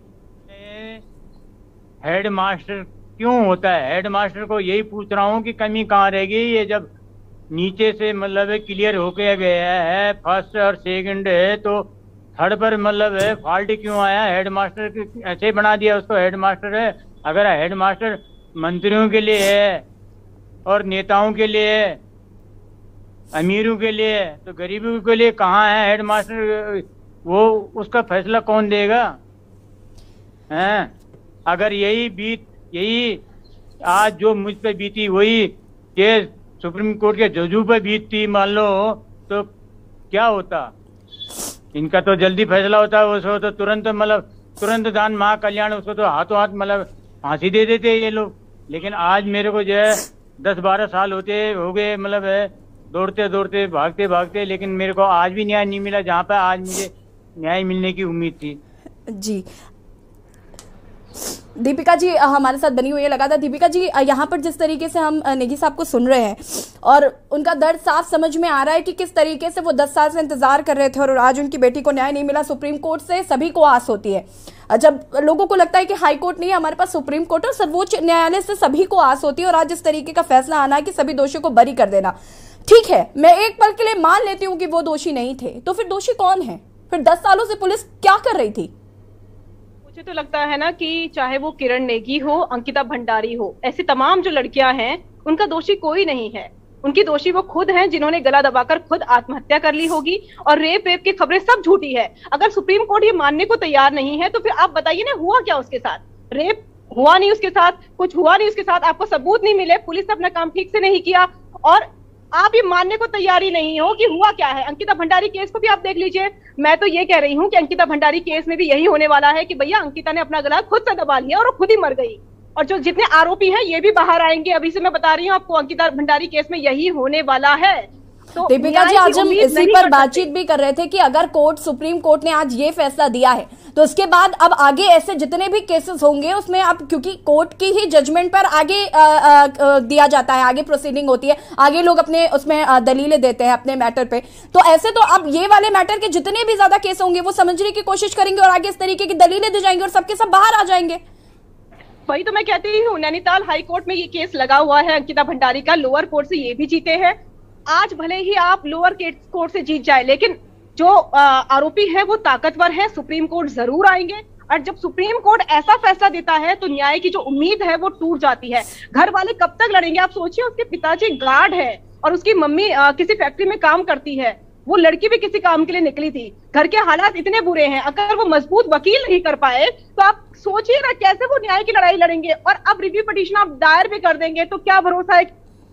E: हेड मास्टर क्यों होता है? हेड मास्टर को यही पूछ रहा हूँ कि कमी कहाँ रह गई। ये जब नीचे से मतलब क्लियर होके गया है, फर्स्ट और सेकंड है, तो थर्ड पर मतलब है फॉल्ट क्यों आया? हेड मास्टर ऐसे बना दिया उसको हेड मास्टर है। अगर हेड मास्टर मंत्रियों के लिए है और नेताओं के लिए है, अमीरों के लिए है, तो गरीबों के लिए कहाँ है हेड मास्टर? वो उसका फैसला कौन देगा? हैं? अगर यही आज जो मुझ पे बीती वही केस सुप्रीम कोर्ट के जजों पे बीतती मान लो तो क्या होता? इनका तो जल्दी फैसला होता है, उसको तो तुरंत दान महाकल्याण, उसको तो हाथों हाथ मतलब फांसी दे देते ये लोग। लेकिन आज मेरे को जो है 10-12 साल हो गए मतलब है दौड़ते भागते, लेकिन मेरे को आज भी न्याय नहीं मिला जहाँ पे आज मुझे न्याय मिलने की उम्मीद थी।
A: जी दीपिका जी हमारे साथ बनी हुई है लगातार। दीपिका जी यहाँ पर जिस तरीके से हम नेगी साहब को सुन रहे हैं और उनका दर्द साफ समझ में आ रहा है कि किस तरीके से वो 10 साल से इंतजार कर रहे थे और आज उनकी बेटी को न्याय नहीं मिला। सुप्रीम कोर्ट से सभी को आस होती है, जब लोगों को लगता है कि हाई कोर्ट नहीं है हमारे पास सुप्रीम कोर्ट और सर्वोच्च न्यायालय से सभी को आस होती है और आज इस तरीके का फैसला आना है कि सभी दोषियों को बरी कर देना। ठीक है, मैं एक पल के लिए मान लेती हूँ कि वो दोषी नहीं थे, तो फिर दोषी कौन है? फिर 10 सालों से पुलिस क्या कर रही थी?
D: मुझे तो लगता है ना कि चाहे वो किरण नेगी हो, अंकिता भंडारी हो, ऐसी तमाम जो लड़कियां हैं उनका दोषी कोई नहीं है। उनकी दोषी वो खुद हैं जिन्होंने गला दबाकर खुद आत्महत्या कर ली होगी। और रेप की खबरें सब झूठी है। अगर सुप्रीम कोर्ट ये मानने को तैयार नहीं है तो फिर आप बताइए ना हुआ क्या उसके साथ? रेप हुआ नहीं उसके साथ, कुछ हुआ नहीं उसके साथ, आपको सबूत नहीं मिले, पुलिस ने अपना काम ठीक से नहीं किया और आप ये मानने को तैयार ही नहीं हो कि हुआ क्या है। अंकिता भंडारी केस को भी आप देख लीजिए। मैं तो ये कह रही हूँ कि अंकिता भंडारी केस में भी यही होने वाला है कि भैया अंकिता ने अपना गला खुद से दबा लिया और वो खुद ही मर गई। और जो जितने आरोपी हैं ये भी बाहर आएंगे। अभी से मैं बता रही हूँ आपको अंकिता भंडारी केस में यही होने वाला है। तो
A: दीपिका जी आज हम इसी पर बातचीत भी कर रहे थे कि अगर सुप्रीम कोर्ट ने आज ये फैसला दिया है तो उसके बाद अब आगे ऐसे जितने भी केसेस होंगे उसमें अब क्योंकि कोर्ट की ही जजमेंट पर आगे दिया जाता है, आगे प्रोसीडिंग होती है, आगे लोग अपने उसमें दलीलें देते हैं अपने मैटर पे, तो ऐसे तो अब ये वाले मैटर के जितने भी ज्यादा केस होंगे वो समझने की कोशिश करेंगे और आगे इस तरीके की दलीलें दी जाएंगी और सबके सब बाहर आ जाएंगे।
D: वही तो मैं कहती हूँ, नैनीताल हाई कोर्ट में ये केस लगा हुआ है अंकिता भंडारी का, लोअर कोर्ट से ये भी जीते हैं। आज भले ही आप लोअर कोर्ट से जीत जाए लेकिन जो आरोपी है वो ताकतवर है, सुप्रीम कोर्ट जरूर आएंगे। और जब सुप्रीम कोर्ट ऐसा फैसला देता है तो न्याय की जो उम्मीद है वो टूट जाती है। घर वाले कब तक लड़ेंगे? आप सोचिए, उसके पिताजी गार्ड है और उसकी मम्मी किसी फैक्ट्री में काम करती है, वो लड़की भी किसी काम के लिए निकली थी। घर के हालात इतने बुरे हैं, अगर वो मजबूत वकील नहीं कर पाए तो आप सोचिए ना कैसे वो न्याय की लड़ाई लड़ेंगे। और अब रिव्यू पिटीशन आप दायर भी कर देंगे तो क्या भरोसा है?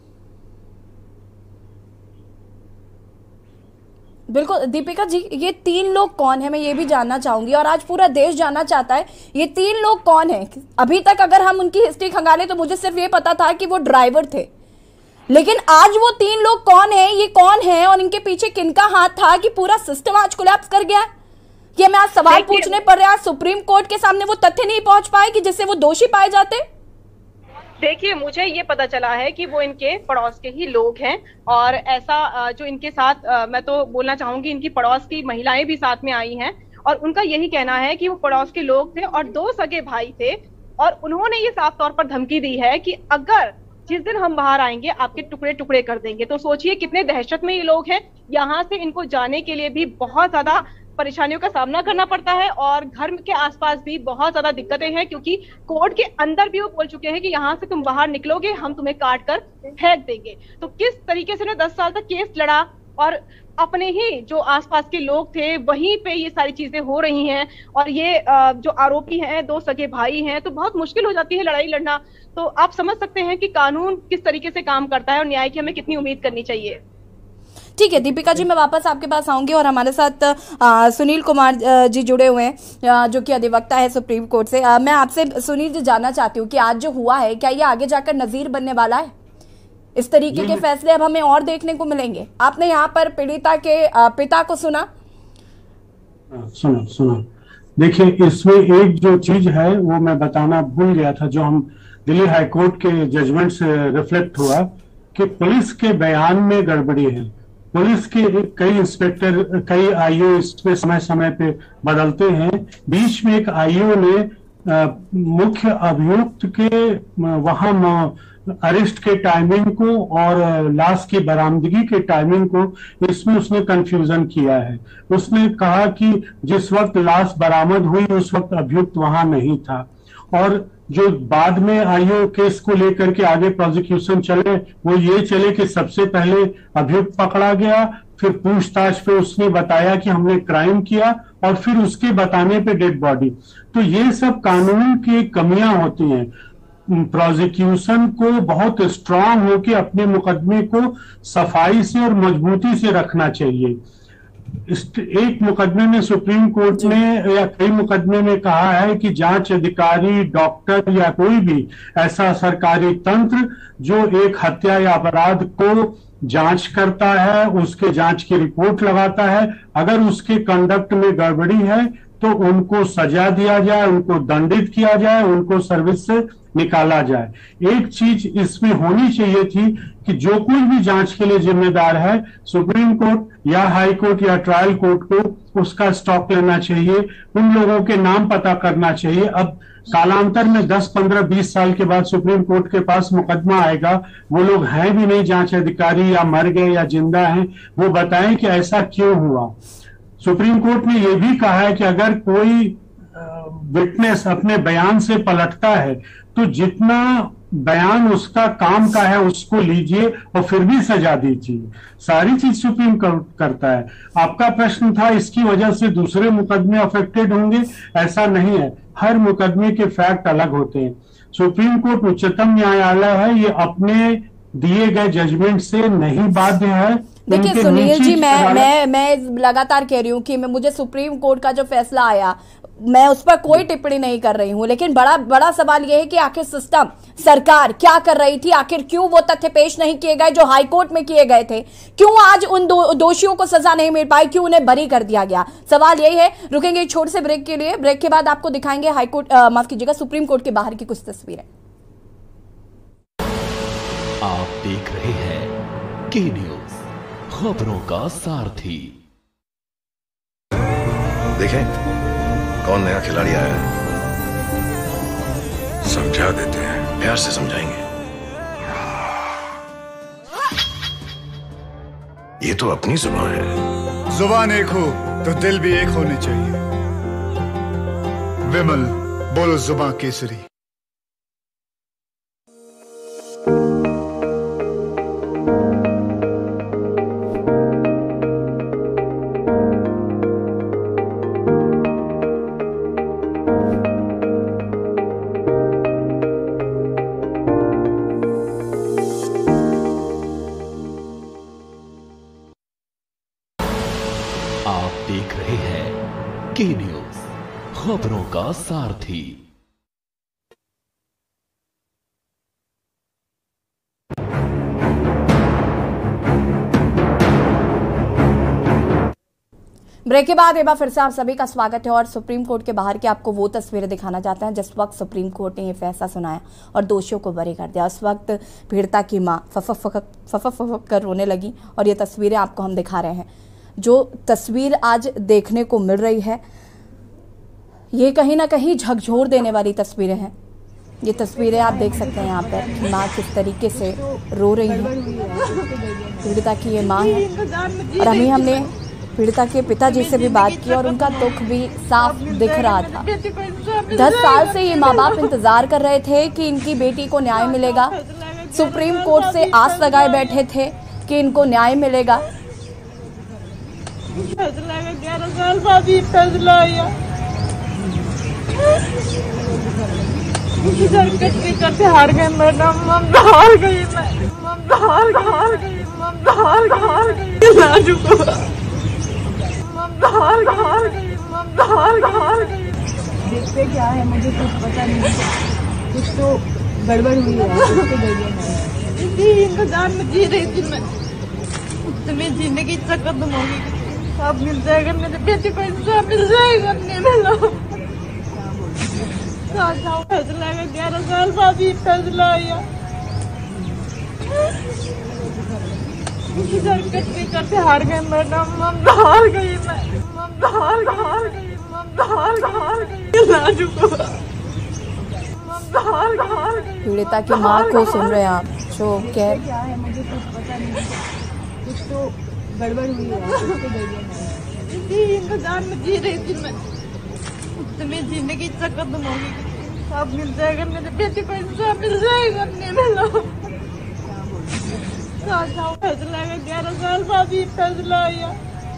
A: बिल्कुल दीपिका जी, ये 3 लोग कौन है मैं ये भी जानना चाहूंगी और आज पूरा देश जानना चाहता है ये 3 लोग कौन है। अभी तक अगर हम उनकी हिस्ट्री खंगाले तो मुझे सिर्फ ये पता था कि वो ड्राइवर थे, लेकिन आज वो 3 लोग कौन है, ये कौन है और इनके पीछे किनका हाथ था कि पूरा सिस्टम आज कोलैप्स कर गया? ये मैं आज सवाल पूछने पर आज सुप्रीम कोर्ट के सामने वो तथ्य नहीं पहुंच पाए कि जिससे वो दोषी पाए जाते।
D: देखिए, मुझे ये पता चला है कि वो इनके पड़ोस के ही लोग हैं और ऐसा जो इनके साथ मैं तो बोलना चाहूंगी इनकी पड़ोस की महिलाएं भी साथ में आई हैं और उनका यही कहना है कि वो पड़ोस के लोग थे और 2 सगे भाई थे और उन्होंने ये साफ तौर पर धमकी दी है कि अगर जिस दिन हम बाहर आएंगे आपके टुकड़े टुकड़े कर देंगे। तो सोचिए कितने दहशत में ये लोग हैं। यहाँ से इनको जाने के लिए भी बहुत ज्यादा परेशानियों का सामना करना पड़ता है और घर के आसपास भी बहुत ज्यादा दिक्कतें हैं क्योंकि कोर्ट के अंदर भी वो बोल चुके हैं कि यहाँ से तुम बाहर निकलोगे हम तुम्हें काट कर फेंक देंगे। तो किस तरीके से उन्हें 10 साल तक केस लड़ा और अपने ही जो आसपास के लोग थे वहीं पे ये सारी चीजें हो रही हैं और ये जो आरोपी हैं 2 सगे भाई हैं, तो बहुत मुश्किल हो जाती है लड़ाई लड़ना। तो आप समझ सकते हैं कि कानून किस तरीके से काम करता है और न्याय की हमें कितनी उम्मीद करनी चाहिए।
A: ठीक है दीपिका जी, मैं वापस आपके पास आऊंगी और हमारे साथ सुनील कुमार जी जुड़े हुए हैं जो कि अधिवक्ता है सुप्रीम कोर्ट से। मैं आपसे सुनील जी जानना चाहती हूँ कि आज जो हुआ है क्या ये आगे जाकर नजीर बनने वाला है? इस तरीके के फैसले अब हमें और देखने को मिलेंगे? आपने यहाँ पर पीड़िता के पिता को सुना?
C: सुना। देखिए, इसमें एक जो चीज है वो मैं बताना भूल गया था, जो हम दिल्ली हाईकोर्ट के जजमेंट से रिफ्लेक्ट हुआ कि पुलिस के बयान में गड़बड़ी है। पुलिस के कई इंस्पेक्टर, कई आईओ इसमें समय समय पे बदलते हैं। बीच में एक आईओ ने मुख्य अभियुक्त के वहां अरेस्ट के टाइमिंग को और लाश की बरामदगी के टाइमिंग को, इसमें उसने कंफ्यूजन किया है। उसने कहा कि जिस वक्त लाश बरामद हुई उस वक्त अभियुक्त वहां नहीं था, और जो बाद में आईओ केस को लेकर के आगे प्रोसिक्यूशन चले वो ये चले कि सबसे पहले अभियुक्त पकड़ा गया, फिर पूछताछ पे उसने बताया कि हमने क्राइम किया, और फिर उसके बताने पे डेड बॉडी। तो ये सब कानून की कमियां होती हैं। प्रोसिक्यूशन को बहुत स्ट्रांग होकर अपने मुकदमे को सफाई से और मजबूती से रखना चाहिए। एक मुकदमे में सुप्रीम कोर्ट ने या कई मुकदमे में कहा है कि जांच अधिकारी, डॉक्टर या कोई भी ऐसा सरकारी तंत्र जो एक हत्या या अपराध को जांच करता है, उसके जांच की रिपोर्ट लगाता है, अगर उसके कंडक्ट में गड़बड़ी है तो उनको सजा दिया जाए, उनको दंडित किया जाए, उनको सर्विस से निकाला जाए। एक चीज इसमें होनी चाहिए थी कि जो कोई भी जांच के लिए जिम्मेदार है, सुप्रीम कोर्ट या हाई कोर्ट या ट्रायल कोर्ट को उसका स्टॉक लेना चाहिए, उन लोगों के नाम पता करना चाहिए। अब कालांतर में 10, 15, 20 साल के बाद सुप्रीम कोर्ट के पास मुकदमा आएगा, वो लोग हैं भी नहीं जांच अधिकारी, या मर गए या जिंदा हैं, वो बताएं कि ऐसा क्यों हुआ। सुप्रीम कोर्ट ने यह भी कहा है कि अगर कोई विटनेस अपने बयान से पलटता है तो जितना बयान उसका काम का है उसको लीजिए और फिर भी सजा दीजिए। सारी चीज सुप्रीम कोर्ट करता है। आपका प्रश्न था इसकी वजह से दूसरे मुकदमे अफेक्टेड होंगे, ऐसा नहीं है। हर मुकदमे के फैक्ट अलग होते हैं। सुप्रीम कोर्ट उच्चतम न्यायालय है, ये अपने दिए गए जजमेंट से नहीं बाध्य है।
A: देखिए सुनील जी, मैं लगातार कह रही हूँ कि मुझे सुप्रीम कोर्ट का जो फैसला आया मैं उस पर कोई टिप्पणी नहीं कर रही हूं, लेकिन बड़ा सवाल यह है कि आखिर सिस्टम, सरकार क्या कर रही थी? आखिर क्यों वो तथ्य पेश नहीं किए गए जो हाई कोर्ट में किए गए थे? क्यों आज उन दोषियों को सजा नहीं मिल पाई? क्यों उन्हें बरी कर दिया गया? सवाल यही है। रुकेंगे एक छोटे से ब्रेक के लिए। ब्रेक के बाद आपको दिखाएंगे हाई कोर्ट, माफ कीजिएगा, सुप्रीम कोर्ट के बाहर की कुछ तस्वीरें।
F: आप देख रहे हैं के न्यूज, खबरों का सारथी।
G: देखें कौन नया खिलाड़ी आया है, समझा देते हैं, प्यार से समझाएंगे। ये तो अपनी जुबान है।
H: जुबान एक हो तो दिल भी एक होनी चाहिए। विमल, बोलो जुबान केसरी।
F: आप देख रहे हैं के न्यूज, खबरों का सारथी।
A: ब्रेक के बाद एक बार फिर से आप सभी का स्वागत है और सुप्रीम कोर्ट के बाहर की आपको वो तस्वीरें दिखाना चाहते हैं जिस वक्त सुप्रीम कोर्ट ने ये फैसला सुनाया और दोषियों को बरी कर दिया। उस वक्त पीड़िता की मां फफक कर रोने लगी और ये तस्वीरें आपको हम दिखा रहे हैं। जो तस्वीर आज देखने को मिल रही है ये कहीं ना कहीं झकझोर देने वाली तस्वीरें हैं। ये तस्वीरें आप देख सकते हैं यहाँ पर कि माँ किस तरीके से रो रही है। पीड़िता की ये माँ है और हमने पीड़िता के पिताजी से भी बात की और उनका दुख भी साफ दिख रहा था। 10 साल से ये माँ बाप इंतजार कर रहे थे कि इनकी बेटी को न्याय मिलेगा। सुप्रीम कोर्ट से आस लगाए बैठे थे कि इनको न्याय मिलेगा।
I: फैसला 11 साल बाद ही फैसला आया। करते हार गए मैडम, हार गई। देखते क्या है, मुझे कुछ पता नहीं, कुछ तो गड़बड़ हुई है, कुछ तो गड़बड़ है। इसी इंतजार में जी रही थी मैं, तुम्हें जिंदगी इतना खत्म होगी, सब मिल जाएगा, मेरे बेटे को इंसाफ मिल जाएगा। फैसला है 11 साल बाद ही फैसला आया, करते हार गए मैडम, हार गई मैं, हार गई।
A: पीड़िता की माँ को सुन रहे हैं आप, जो कह
I: क्या है, मुझे कुछ पता नहीं, कुछ तो गड़बड़ हुई है, कुछ तो गड़बड़ है। इसी इंतजार में जी रही थी मैं, तुम्हें जिंदगी इतना खत्म होगी, सब मिल जाएगा, मेरे बेटे को इंसाफ मिल जाएगा। फैसला है 11 साल बाद ही फैसला आया,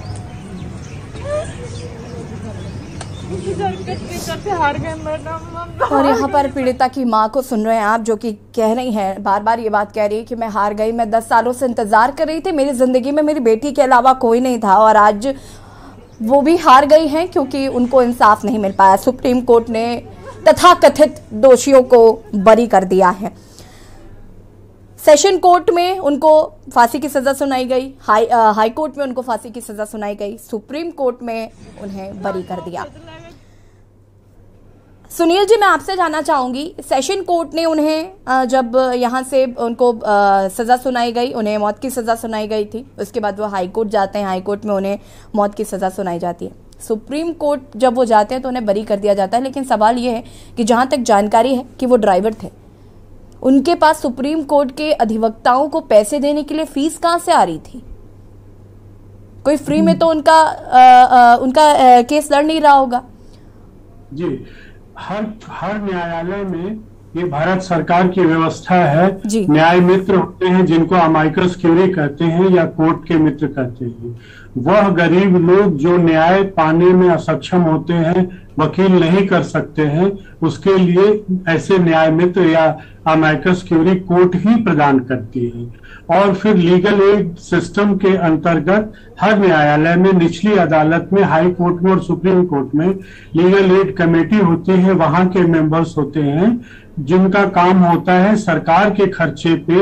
I: करते हार गए मैडम।
A: और यहाँ पर पीड़िता की माँ को सुन रहे हैं आप, जो कि कह रही हैं, बार बार ये बात कह रही है कि मैं हार गई, मैं 10 सालों से इंतजार कर रही थी, मेरी जिंदगी में मेरी बेटी के अलावा कोई नहीं था, और आज वो भी हार गई हैं क्योंकि उनको इंसाफ नहीं मिल पाया। सुप्रीम कोर्ट ने तथाकथित दोषियों को बरी कर दिया है। सेशन कोर्ट में उनको फांसी की सजा सुनाई गई, हाई कोर्ट में उनको फांसी की सजा सुनाई गई, सुप्रीम कोर्ट में उन्हें बरी कर दिया। सुनील जी, मैं आपसे जानना चाहूंगी, सेशन कोर्ट ने उन्हें जब यहां से उनको सजा सुनाई गई, उन्हें मौत की सजा सुनाई गई थी, उसके बाद वो हाई कोर्ट जाते हैं, हाई कोर्ट में उन्हें मौत की सजा सुनाई जाती है। सुप्रीम कोर्ट जब वो जाते हैं तो उन्हें बरी कर दिया जाता है, लेकिन सवाल ये है कि जहां तक जानकारी है कि वो ड्राइवर थे, उनके पास सुप्रीम कोर्ट के अधिवक्ताओं को पैसे देने के लिए फीस कहां से आ रही थी? कोई फ्री में तो उनका केस लड़ नहीं रहा होगा।
C: जी, हर न्यायालय में ये भारत सरकार की व्यवस्था है। न्याय मित्र होते हैं जिनको अमाइकस क्यूरी कहते हैं या कोर्ट के मित्र कहते हैं। वह गरीब लोग जो न्याय पाने में असक्षम होते हैं, वकील नहीं कर सकते हैं, उसके लिए ऐसे न्याय मित्र या अमाइकस क्यूरी कोर्ट ही प्रदान करती है। और फिर लीगल एड सिस्टम के अंतर्गत हर न्यायालय में, निचली अदालत में, हाई कोर्ट में और सुप्रीम कोर्ट में लीगल एड कमेटी होती है। वहां के मेंबर्स होते हैं जिनका काम होता है सरकार के खर्चे पे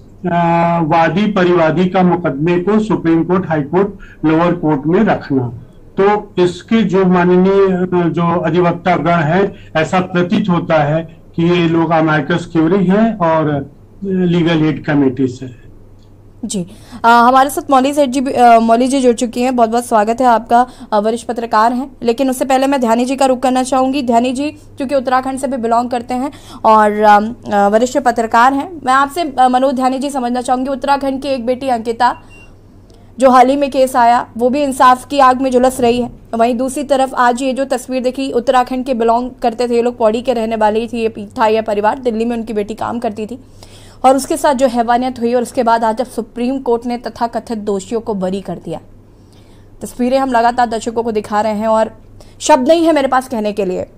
C: वादी परिवादी का मुकदमे को supreme court, high court, lower court में रखना। तो इसके जो माननीय जो अधिवक्ता गण है, ऐसा प्रतीत होता है कि ये लोग अमाइकस क्यूरी हैं और लीगल एड कमेटी से।
A: जी, हमारे साथ मौली जी जुड़ चुकी हैं, बहुत बहुत स्वागत है आपका। वरिष्ठ पत्रकार हैं, लेकिन उससे पहले मैं ध्यानी जी का रुख करना चाहूंगी। ध्यानी जी क्योंकि उत्तराखंड से भी बिलोंग करते हैं और वरिष्ठ पत्रकार हैं, मैं आपसे मनोज ध्यानी जी समझना चाहूंगी, उत्तराखंड की एक बेटी अंकिता जो हाल ही में केस आया, वो भी इंसाफ की आग में झुलस रही है। वहीं दूसरी तरफ आज ये जो तस्वीर देखी, उत्तराखंड के बिलोंग करते थे ये लोग, पौड़ी के रहने वाले ही थी, ये था यह परिवार, दिल्ली में उनकी बेटी काम करती थी और उसके साथ जो हैवानियत हुई, और उसके बाद आज अब सुप्रीम कोर्ट ने तथाकथित दोषियों को बरी कर दिया। तस्वीरें हम लगातार दर्शकों को दिखा रहे हैं और शब्द नहीं है मेरे पास कहने के लिए।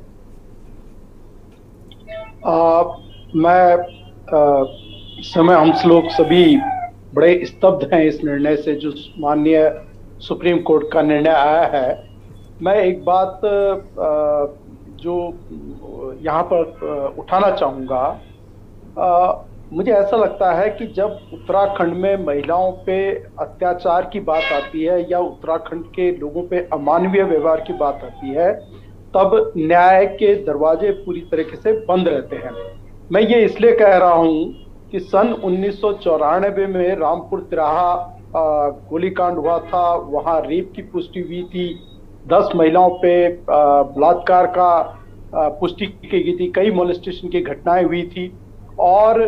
J: इस समय हम लोग सभी बड़े स्तब्ध हैं इस निर्णय से, जो माननीय सुप्रीम कोर्ट का निर्णय आया है। मैं एक बात जो यहाँ पर उठाना चाहूँगा, मुझे ऐसा लगता है कि जब उत्तराखंड में महिलाओं पे अत्याचार की बात आती है या उत्तराखंड के लोगों पे अमानवीय व्यवहार की बात आती है, तब न्याय के दरवाजे पूरी तरीके से बंद रहते हैं। मैं ये इसलिए कह रहा हूँ कि सन 1994 में रामपुर तिराहा गोलीकांड हुआ था, वहाँ रेप की पुष्टि हुई थी, 10 महिलाओं पे बलात्कार का पुष्टि की गई थी, कई मोलेस्टेशन की घटनाएं हुई थी और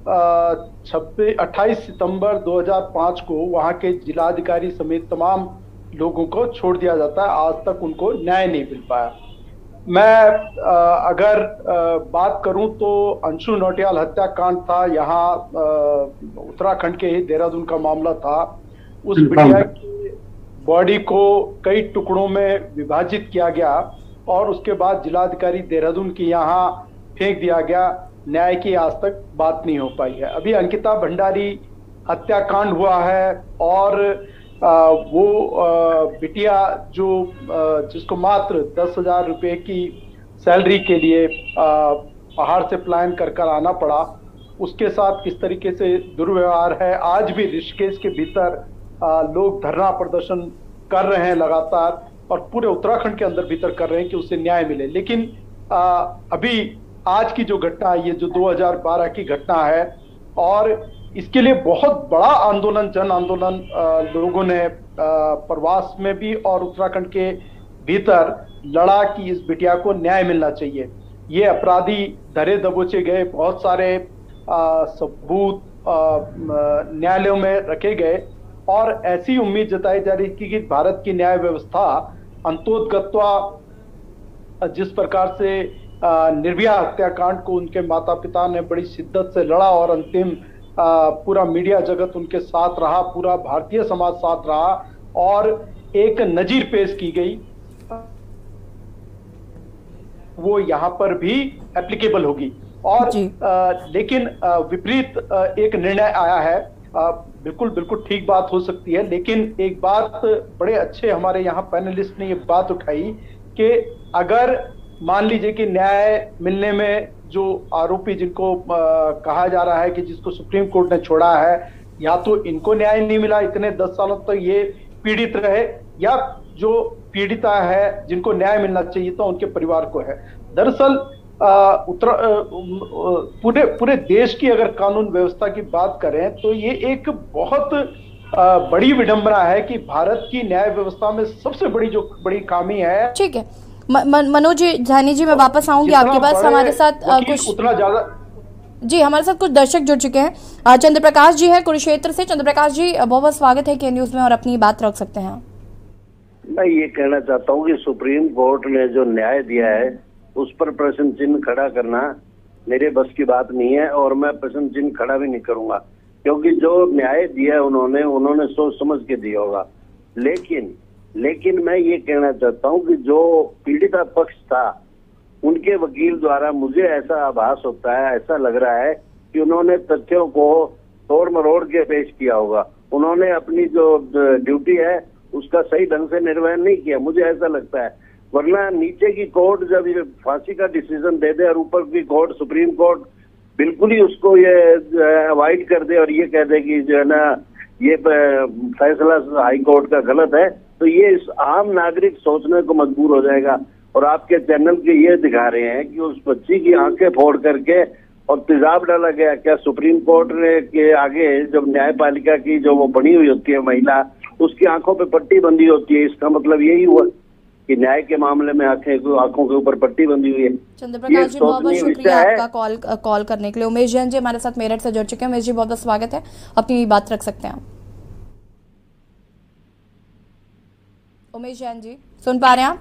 J: 28 सितंबर 2005 को वहाँ के जिलाधिकारी समेत तमाम लोगों को छोड़ दिया जाता है। आज तक उनको न्याय नहीं मिल पाया। मैं अगर बात करूं तो अंशु नौटियाल हत्याकांड था, यहाँ उत्तराखंड के ही देहरादून का मामला था। उस बिटिया की बॉडी को कई टुकड़ों में विभाजित किया गया और उसके बाद जिलाधिकारी देहरादून की यहाँ फेंक दिया गया। न्याय की आज तक बात नहीं हो पाई है। अभी अंकिता भंडारी हत्याकांड हुआ है और वो बिटिया जो जिसको मात्र 10,000 रुपए की सैलरी के लिए पहाड़ से पलायन कर आना पड़ा, उसके साथ किस तरीके से दुर्व्यवहार है। आज भी ऋषिकेश के भीतर लोग धरना प्रदर्शन कर रहे हैं लगातार, और पूरे उत्तराखंड के अंदर भीतर कर रहे हैं कि उसे न्याय मिले। लेकिन अभी आज की जो घटना है, ये जो 2012 की घटना है, और इसके लिए बहुत बड़ा आंदोलन, जन आंदोलन लोगों ने प्रवास में भी और उत्तराखंड के भीतर लड़ा कि इस बिटिया को न्याय मिलना चाहिए। ये अपराधी धरे दबोचे गए, बहुत सारे सबूत न्यायालयों में रखे गए, और ऐसी उम्मीद जताई जा रही थी कि भारत की न्याय व्यवस्था अंतोदगत्वा जिस प्रकार से निर्भया हत्याकांड को उनके माता पिता ने बड़ी शिद्दत से लड़ा और अंतिम पूरा मीडिया जगत उनके साथ रहा, पूरा भारतीय समाज साथ रहा, और एक नजीर पेश की गई, वो यहाँ पर भी एप्लीकेबल होगी। और लेकिन विपरीत एक निर्णय आया है। बिल्कुल बिल्कुल ठीक बात हो सकती है, लेकिन एक बात बड़े अच्छे हमारे यहाँ पैनलिस्ट ने ये बात उठाई कि अगर मान लीजिए कि न्याय मिलने में जो आरोपी जिनको कहा जा रहा है कि जिसको सुप्रीम कोर्ट ने छोड़ा है, या तो इनको न्याय नहीं मिला, इतने 10 सालों तक ये पीड़ित रहे, या जो पीड़िता है जिनको न्याय मिलना चाहिए तो उनके परिवार को है। दरअसल पूरे देश की अगर कानून व्यवस्था की बात करें तो ये एक बहुत बड़ी विडंबना है कि भारत की न्याय व्यवस्था में सबसे बड़ी खामी है।
A: ठीक है मनोज झानी जी, मैं वापस आऊंगी आपके पास। हमारे साथ कुछ
J: उतना ज्यादा
A: जी, हमारे साथ कुछ दर्शक जुड़ चुके हैं। चंद्र प्रकाश जी है कुरुक्षेत्र से। चंद्र प्रकाश जी, बहुत बहुत स्वागत है के न्यूज में, और अपनी बात रख सकते हैं।
K: मैं ये कहना चाहता हूँ कि सुप्रीम कोर्ट ने जो न्याय दिया है उस पर प्रश्न चिन्ह खड़ा करना मेरे बस की बात नहीं है, और मैं प्रश्न चिन्ह खड़ा भी नहीं करूंगा, क्योंकि जो न्याय दिया है उन्होंने सोच समझ के दिया होगा। लेकिन मैं ये कहना चाहता हूँ कि जो पीड़िता पक्ष था उनके वकील द्वारा मुझे ऐसा आभास होता है, ऐसा लग रहा है कि उन्होंने तथ्यों को तोड़ मरोड़ के पेश किया होगा। उन्होंने अपनी जो ड्यूटी है उसका सही ढंग से निर्वहन नहीं किया, मुझे ऐसा लगता है। वरना नीचे की कोर्ट जब ये फांसी का डिसीजन दे दे और ऊपर की कोर्ट सुप्रीम कोर्ट बिल्कुल ही उसको ये अवॉइड कर दे और ये कह दे कि जो है ना ये फैसला हाई कोर्ट का गलत है, तो ये इस आम नागरिक सोचने को मजबूर हो जाएगा। और आपके चैनल के ये दिखा रहे हैं कि उस बच्ची की आंखें फोड़ करके और तेजाब डाला गया। क्या सुप्रीम कोर्ट ने के आगे जब न्यायपालिका की जो वो बनी हुई होती है महिला, उसकी आंखों पे पट्टी बंधी होती है, इसका मतलब यही हुआ कि न्याय के मामले में आंखों के ऊपर पट्टी बंधी हुई है।
A: चंद्र प्रकाश जी, बहुत बहुत शुक्रिया आपका कॉल करने के लिए। उमेश जैन जी हमारे साथ मेरठ से जुड़ चुके हैं। उमेश जी, बहुत बहुत स्वागत है, अपनी बात रख सकते हैं आप। उमेश जैन जी, सुन पा रहे हैं आप?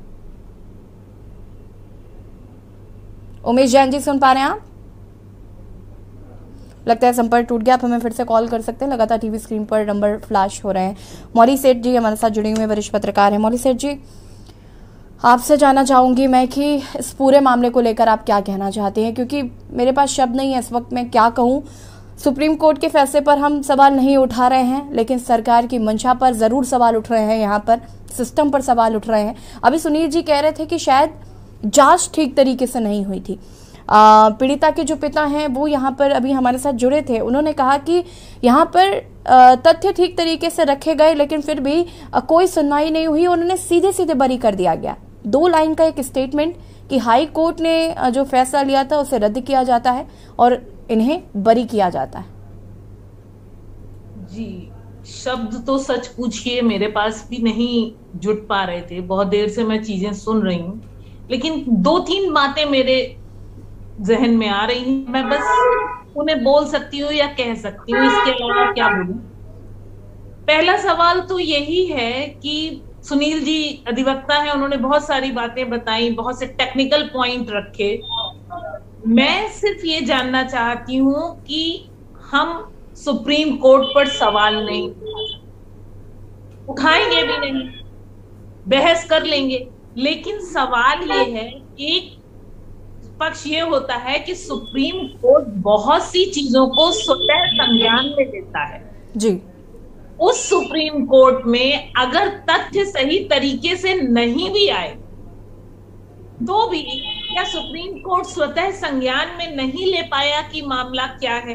A: उमेश जैन जी, सुन पा रहे हैं आप? लगता है संपर्क टूट गया। आप हमें फिर से कॉल कर सकते हैं, लगातार टीवी स्क्रीन पर नंबर फ्लैश हो रहे हैं। मौली सेठ जी हमारे साथ जुड़े हुए वरिष्ठ पत्रकार हैं। मौली सेठ जी, आपसे जानना चाहूंगी मैं कि इस पूरे मामले को लेकर आप क्या कहना चाहते हैं, क्योंकि मेरे पास शब्द नहीं है इस वक्त, मैं क्या कहूं। सुप्रीम कोर्ट के फैसले पर हम सवाल नहीं उठा रहे हैं, लेकिन सरकार की मंशा पर जरूर सवाल उठ रहे हैं, यहाँ पर सिस्टम पर सवाल उठ रहे हैं। अभी सुनील जी कह रहे थे कि शायद जांच ठीक तरीके से नहीं हुई थी। पीड़िता के जो पिता हैं वो यहाँ पर अभी हमारे साथ जुड़े थे, उन्होंने कहा कि यहाँ पर तथ्य ठीक तरीके से रखे गए, लेकिन फिर भी कोई सुनवाई नहीं हुई, उन्होंने सीधे सीधे बरी कर दिया गया। 2 लाइन का एक स्टेटमेंट कि हाई कोर्ट ने जो फैसला लिया था उसे रद्द किया जाता है और इन्हें बरी किया जाता है।
L: जी, शब्द तो सच पूछिए मेरे पास भी नहीं जुट पा रहे थे, बहुत देर से मैं चीजें सुन रही हूँ, लेकिन 2-3 बातें मेरे जहन में आ रही हैं, मैं बस उन्हें बोल सकती हूँ या कह सकती हूँ, इसके अलावा क्या बोलूं। पहला सवाल तो यही है कि सुनील जी अधिवक्ता हैं, उन्होंने बहुत सारी बातें बताई, बहुत से टेक्निकल पॉइंट रखे। मैं सिर्फ ये जानना चाहती हूँ कि हम सुप्रीम कोर्ट पर सवाल नहीं उठाएंगे भी नहीं, बहस कर लेंगे, लेकिन सवाल ये है कि पक्ष ये होता है कि सुप्रीम कोर्ट बहुत सी चीजों को स्वतः संज्ञान में लेता है
A: जी।
L: उस सुप्रीम कोर्ट में अगर तथ्य सही तरीके से नहीं भी आए तो भी क्या सुप्रीम कोर्ट स्वतः संज्ञान में नहीं ले पाया कि मामला क्या है?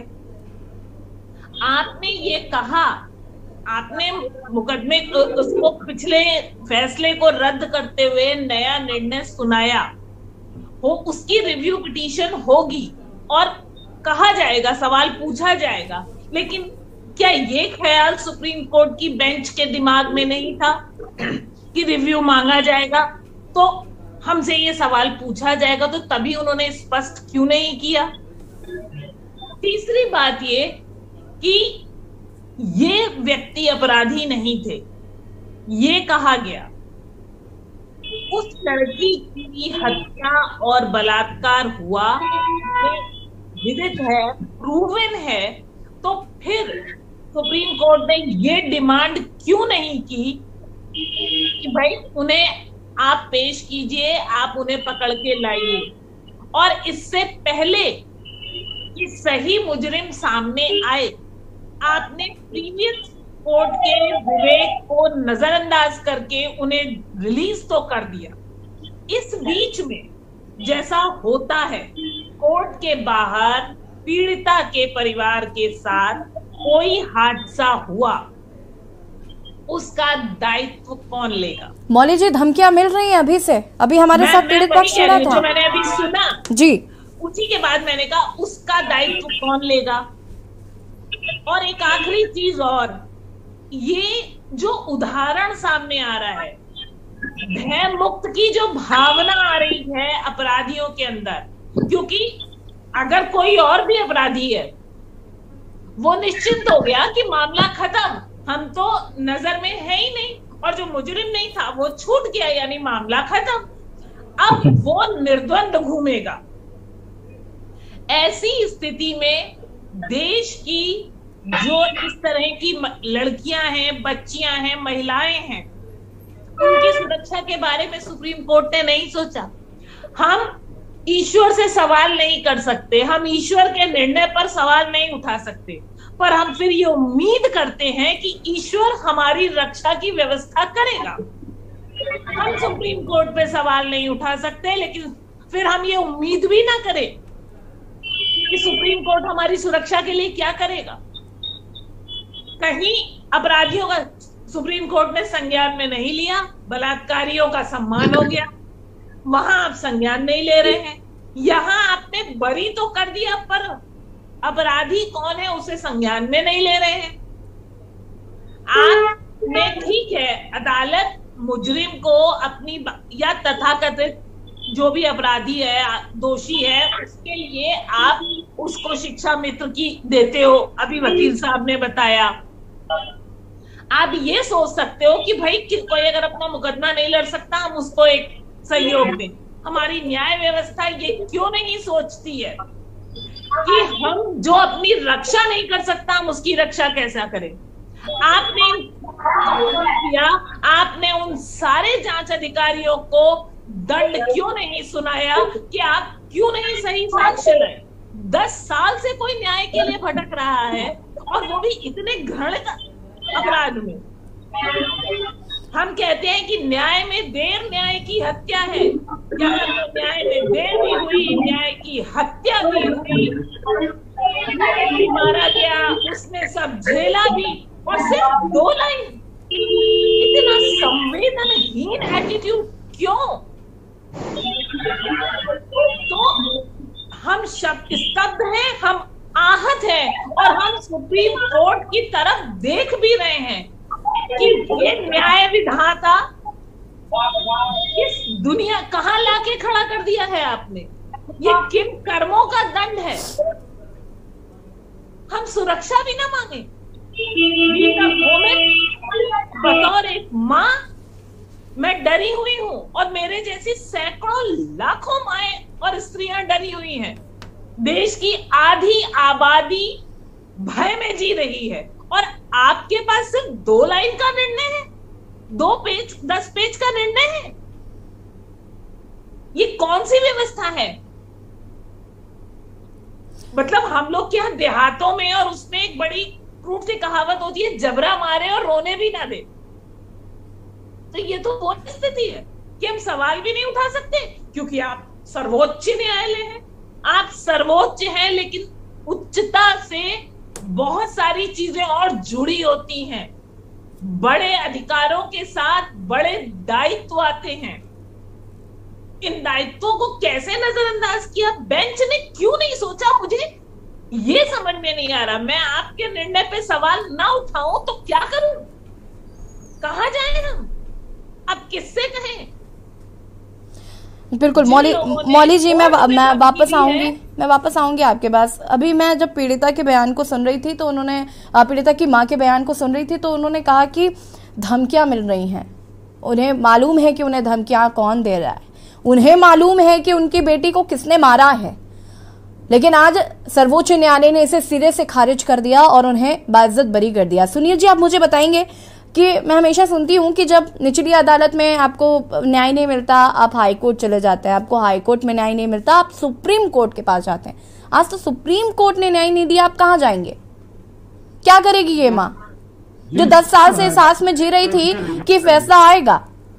L: आपने ये कहा, आपने मुकदमे उसको पिछले फैसले को रद्द करते हुए नया निर्णय सुनाया हो, उसकी रिव्यू पिटीशन होगी और कहा जाएगा, सवाल पूछा जाएगा, लेकिन क्या ये ख्याल सुप्रीम कोर्ट की बेंच के दिमाग में नहीं था कि रिव्यू मांगा जाएगा तो हमसे ये सवाल पूछा जाएगा, तो तभी उन्होंने स्पष्ट क्यों नहीं किया? तीसरी बात ये कि ये व्यक्ति अपराधी नहीं थे, ये कहा गया। उस लड़की की हत्या और बलात्कार हुआ विदित है, प्रूवन है, तो फिर सुप्रीम कोर्ट ने ये डिमांड क्यों नहीं की कि भाई उन्हें आप पेश कीजिए, आप उन्हें पकड़ के लाइए? और इससे पहले कि सही मुजरिम सामने आए, आपने प्रीवियस कोर्ट के विवेक को नजरअंदाज करके उन्हें रिलीज तो कर दिया। इस बीच में जैसा होता है, कोर्ट के बाहर पीड़िता के परिवार के साथ कोई हादसा हुआ, उसका दायित्व कौन लेगा?
A: मौली जी, धमकियां मिल रही हैं अभी से, अभी हमारे साथ पीड़ित पक्ष सुना था,
L: जो मैंने अभी सुना
A: जी,
L: उसी के बाद मैंने कहा उसका दायित्व कौन लेगा? और एक आखिरी चीज और, ये जो उदाहरण सामने आ रहा है, भय मुक्त की जो भावना आ रही है अपराधियों के अंदर, क्योंकि अगर कोई और भी अपराधी है वो निश्चिंत हो गया कि मामला खत्म, हम तो नजर में है ही नहीं, और जो मुजरिम नहीं था वो छूट गया, यानी मामला खत्म। अब वो निर्द्वंद घूमेगा। ऐसी स्थिति में देश की जो इस तरह की लड़कियां हैं, बच्चियां हैं, महिलाएं हैं, उनकी सुरक्षा के बारे में सुप्रीम कोर्ट ने नहीं सोचा। हम ईश्वर से सवाल नहीं कर सकते, हम ईश्वर के निर्णय पर सवाल नहीं उठा सकते, पर हम फिर ये उम्मीद करते हैं कि ईश्वर हमारी रक्षा की व्यवस्था करेगा। हम सुप्रीम कोर्ट पे सवाल नहीं उठा सकते, लेकिन फिर हम ये उम्मीद भी ना करें कि सुप्रीम कोर्ट हमारी सुरक्षा के लिए क्या करेगा। कहीं अपराधियों का सुप्रीम कोर्ट ने संज्ञान में नहीं लिया, बलात्कारियों का सम्मान हो गया, वहां आप संज्ञान नहीं ले रहे हैं। यहां आपने बरी तो कर दिया, पर अपराधी कौन है उसे संज्ञान में नहीं ले रहे हैं। आपने, ठीक है, अदालत मुजरिम को अपनी या तथाकथित जो भी अपराधी है, दोषी है, उसके लिए आप उसको शिक्षा मित्र की देते हो, अभी वकील साहब ने बताया। आप ये सोच सकते हो कि भाई कोई अगर अपना मुकदमा नहीं लड़ सकता, हम उसको एक सहयोग दें। हमारी न्याय व्यवस्था ये क्यों नहीं सोचती है कि हम जो अपनी रक्षा नहीं कर सकता, हम उसकी रक्षा कैसा करें? आपने किया, आपने उन सारे जांच अधिकारियों को दंड क्यों नहीं सुनाया कि आप क्यों नहीं सही साक्ष्य रहे? 10 साल से कोई न्याय के लिए भटक रहा है, और वो भी इतने घृणित अपराध में। हम कहते हैं कि न्याय में देर न्याय की हत्या है, यहाँ तो न्याय में देर भी हुई, न्याय की हत्या भी हुई, मारा गया, उसने सब झेला भी, और सिर्फ 2 लाइन। इतना संवेदनहीन एटीट्यूड क्यों? तो हम स्तब्ध हैं, हम आहत हैं, और हम सुप्रीम कोर्ट की तरफ देख भी रहे हैं कि ये न्याय विधाता इस दुनिया कहां लाके खड़ा कर दिया है आपने। ये किन कर्मों का दंड है? हम सुरक्षा भी ना मांगे। बतौर एक मां मैं डरी हुई हूं, और मेरे जैसी सैकड़ों लाखों माएं और स्त्रियां डरी हुई हैं। देश की आधी आबादी भय में जी रही है, और आपके पास सिर्फ 2 लाइन का निर्णय है, 2 पेज 10 पेज का निर्णय है। ये कौन सी व्यवस्था है? मतलब हम लोग के यहाँ देहातों में, और उसमें एक बड़ी क्रूड सी कहावत होती है, जबरा मारे और रोने भी ना दे। तो ये तो वो स्थिति है कि हम सवाल भी नहीं उठा सकते, क्योंकि आप सर्वोच्च न्यायालय हैं, आप सर्वोच्च हैं, लेकिन उच्चता से बहुत सारी चीजें और जुड़ी होती हैं। बड़े अधिकारों के साथ बड़े दायित्व आते हैं। इन दायित्वों को कैसे नजरअंदाज किया बेंच ने, क्यों नहीं सोचा, मुझे ये समझ में नहीं आ रहा। मैं आपके निर्णय पे सवाल ना उठाऊं तो क्या करूं, कहां जाए हम, अब किससे कहें?
A: बिल्कुल मौली जी, मैं वापस आऊंगी आपके पास। अभी मैं जब पीड़िता के बयान को सुन रही थी तो उन्होंने, पीड़िता की मां के बयान को सुन रही थी तो उन्होंने कहा कि धमकियां मिल रही हैं। उन्हें मालूम है कि उन्हें धमकियां कौन दे रहा है, उन्हें मालूम है कि उनकी बेटी को किसने मारा है, लेकिन आज सर्वोच्च न्यायालय ने इसे सिरे से खारिज कर दिया और उन्हें बाइज्जत बरी कर दिया। सुनील जी, आप मुझे बताएंगे कि मैं हमेशा सुनती हूं कि जब निचली अदालत में आपको न्याय नहीं मिलता आप हाई कोर्ट चले जाते हैं, आपको हाई कोर्ट में न्याय नहीं मिलता आप सुप्रीम कोर्ट के पास जाते हैं। आज तो सुप्रीम कोर्ट ने न्याय नहीं दिया, आप कहां जाएंगे? क्या करेगी ये माँ जो 10 साल से इस आस में जी रही थी कि फैसला आएगा?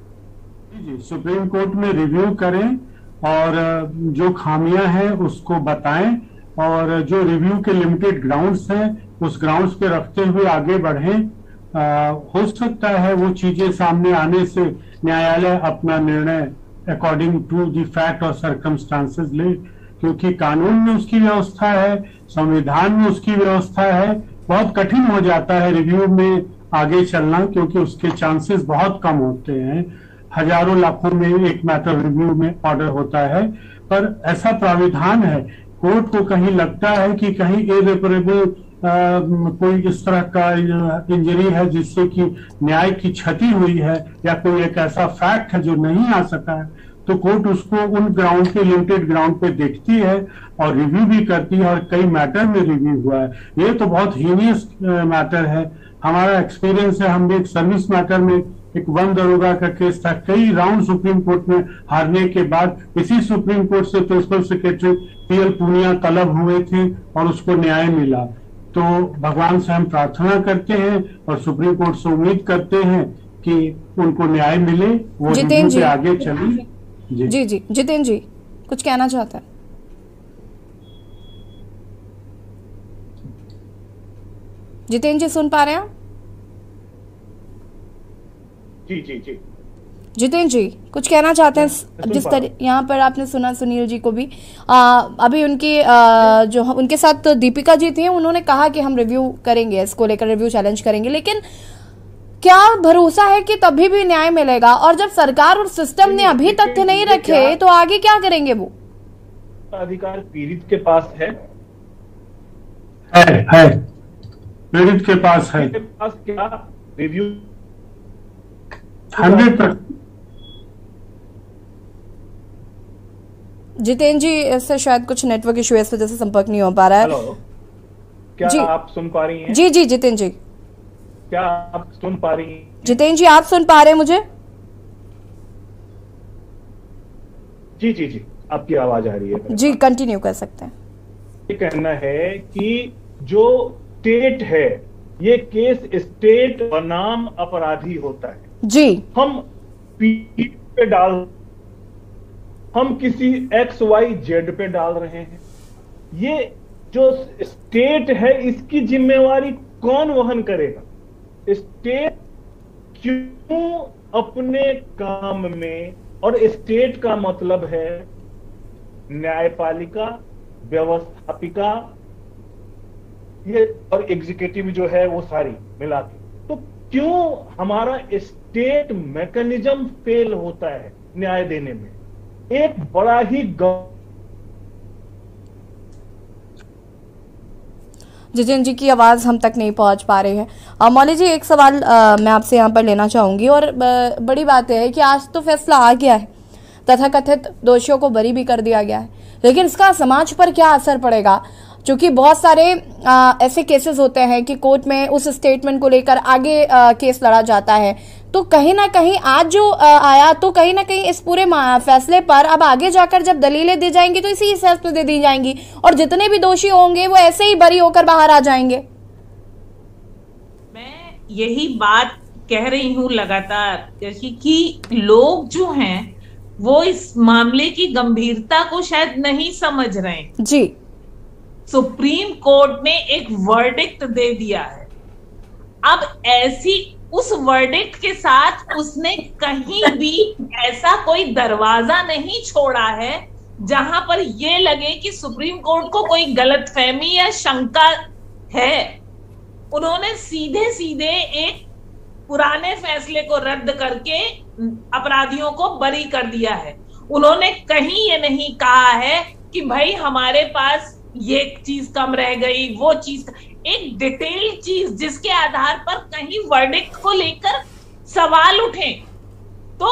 C: सुप्रीम कोर्ट में रिव्यू करें और जो खामियां हैं उसको बताएं, और जो रिव्यू के लिमिटेड ग्राउंड्स हैं उस ग्राउंड्स पे रखते हुए आगे बढ़ें। हो सकता है वो चीजें सामने आने से न्यायालय अपना निर्णय अकॉर्डिंग टू द फैक्ट और सर्कमस्टांसेस ले, क्योंकि कानून में उसकी व्यवस्था है, संविधान में उसकी व्यवस्था है। बहुत कठिन हो जाता है रिव्यू में आगे चलना, क्योंकि उसके चांसेस बहुत कम होते हैं। हजारों लाखों में एक मैटर रिव्यू में ऑर्डर होता है, पर ऐसा प्राविधान है। कोर्ट को कहीं लगता है कि कहीं इरेपरेबल कोई इस तरह का इंजरी है जिससे कि न्याय की क्षति हुई है, या कोई एक ऐसा फैक्ट है जो नहीं आ सका है, तो कोर्ट उसको उन ग्राउंड पे, लिमिटेड ग्राउंड पे देखती है और रिव्यू भी करती है, और कई मैटर में रिव्यू हुआ है। ये तो बहुत हीनियस मैटर है। हमारा एक्सपीरियंस है, हम एक सर्विस मैटर में एक वन दरोगा का केस था, कई राउंड सुप्रीम कोर्ट में हारने के बाद इसी सुप्रीम कोर्ट से प्रिंसिपल सेक्रेटरी पीएल पूनिया तलब हुए थे और उसको न्याय मिला। तो भगवान से हम प्रार्थना करते हैं और सुप्रीम कोर्ट से उम्मीद करते हैं कि उनको न्याय मिले, वो रिव्यू से आगे चले।
A: जी जी जितेंद्र जी कुछ कहना चाहते हैं? जितेंद्र जी सुन पा रहे हैं? जी जी जी जितेंद्र जी कुछ कहना चाहते हैं? जिस तरह यहाँ पर आपने सुना सुनील जी को भी, अभी उनकी जो उनके साथ दीपिका जी थी उन्होंने कहा कि हम रिव्यू करेंगे, इसको लेकर रिव्यू चैलेंज करेंगे, लेकिन क्या भरोसा है कि तभी भी न्याय मिलेगा? और जब सरकार और सिस्टम ने अभी तथ्य नहीं रखे तो आगे क्या करेंगे? वो
B: अधिकार पीड़ित के पास है
C: पीड़ित के पास है।
B: क्या रिव्यू
C: 100%?
A: जितेंद्र जी इससे शायद कुछ नेटवर्क इशू है, इस वजह से संपर्क नहीं हो पा रहा है।
B: हेलो, क्या
A: जी
B: आप सुन पा रही हैं?
A: जी जी जितेंद्र जी,
B: क्या आप सुन पा रही हैं?
A: जितेंद्र जी आप सुन पा रहे हैं मुझे?
B: जी जी जी आपकी आवाज आ रही है
A: जी, कंटिन्यू कर सकते हैं।
B: ये कहना है कि जो स्टेट है, ये केस स्टेट बनाम अपराधी होता है
A: जी।
B: हम पीठ पे डाल, हम किसी XYZ पे डाल रहे हैं। ये जो स्टेट है इसकी जिम्मेवारी कौन वहन करेगा? स्टेट क्यों अपने काम में, और स्टेट का मतलब है न्यायपालिका, व्यवस्थापिका, ये और एग्जीक्यूटिव जो है वो सारी मिला के, तो क्यों हमारा स्टेट मैकेनिज्म फेल होता है न्याय देने में? एक बड़ा ही
A: जितेंद्र जी की आवाज हम तक नहीं पहुंच पा रही है। मौली जी एक सवाल मैं आपसे यहाँ पर लेना चाहूंगी, और बड़ी बात है कि आज तो फैसला आ गया है, तथाकथित दोषियों को बरी भी कर दिया गया है, लेकिन इसका समाज पर क्या असर पड़ेगा? क्योंकि बहुत सारे ऐसे केसेस होते हैं कि कोर्ट में उस स्टेटमेंट को लेकर आगे केस लड़ा जाता है, तो कहीं ना कहीं आज जो आया, तो कहीं ना कहीं इस पूरे फैसले पर अब आगे जाकर जब दलीलें दी जाएंगी तो इसी हिसाब से दे दी जाएंगी और जितने भी दोषी होंगे वो ऐसे ही बरी होकर बाहर आ जाएंगे।
L: मैं यही बात कह रही हूं लगातार, जैसे कि लोग जो हैं वो इस मामले की गंभीरता को शायद नहीं समझ रहे हैं।
A: जी,
L: सुप्रीम कोर्ट ने एक वर्डिक्ट दे दिया है, अब ऐसी उस वर्डिक्ट के साथ उसने कहीं भी ऐसा कोई दरवाजा नहीं छोड़ा है जहां पर यह लगे कि सुप्रीम कोर्ट को कोई गलतफहमी या शंका है। उन्होंने सीधे सीधे एक पुराने फैसले को रद्द करके अपराधियों को बरी कर दिया है। उन्होंने कहीं ये नहीं कहा है कि भाई हमारे पास ये चीज कम रह गई, वो चीज, एक डिटेल चीज जिसके आधार पर कहीं वर्डिक्ट को लेकर सवाल उठे तो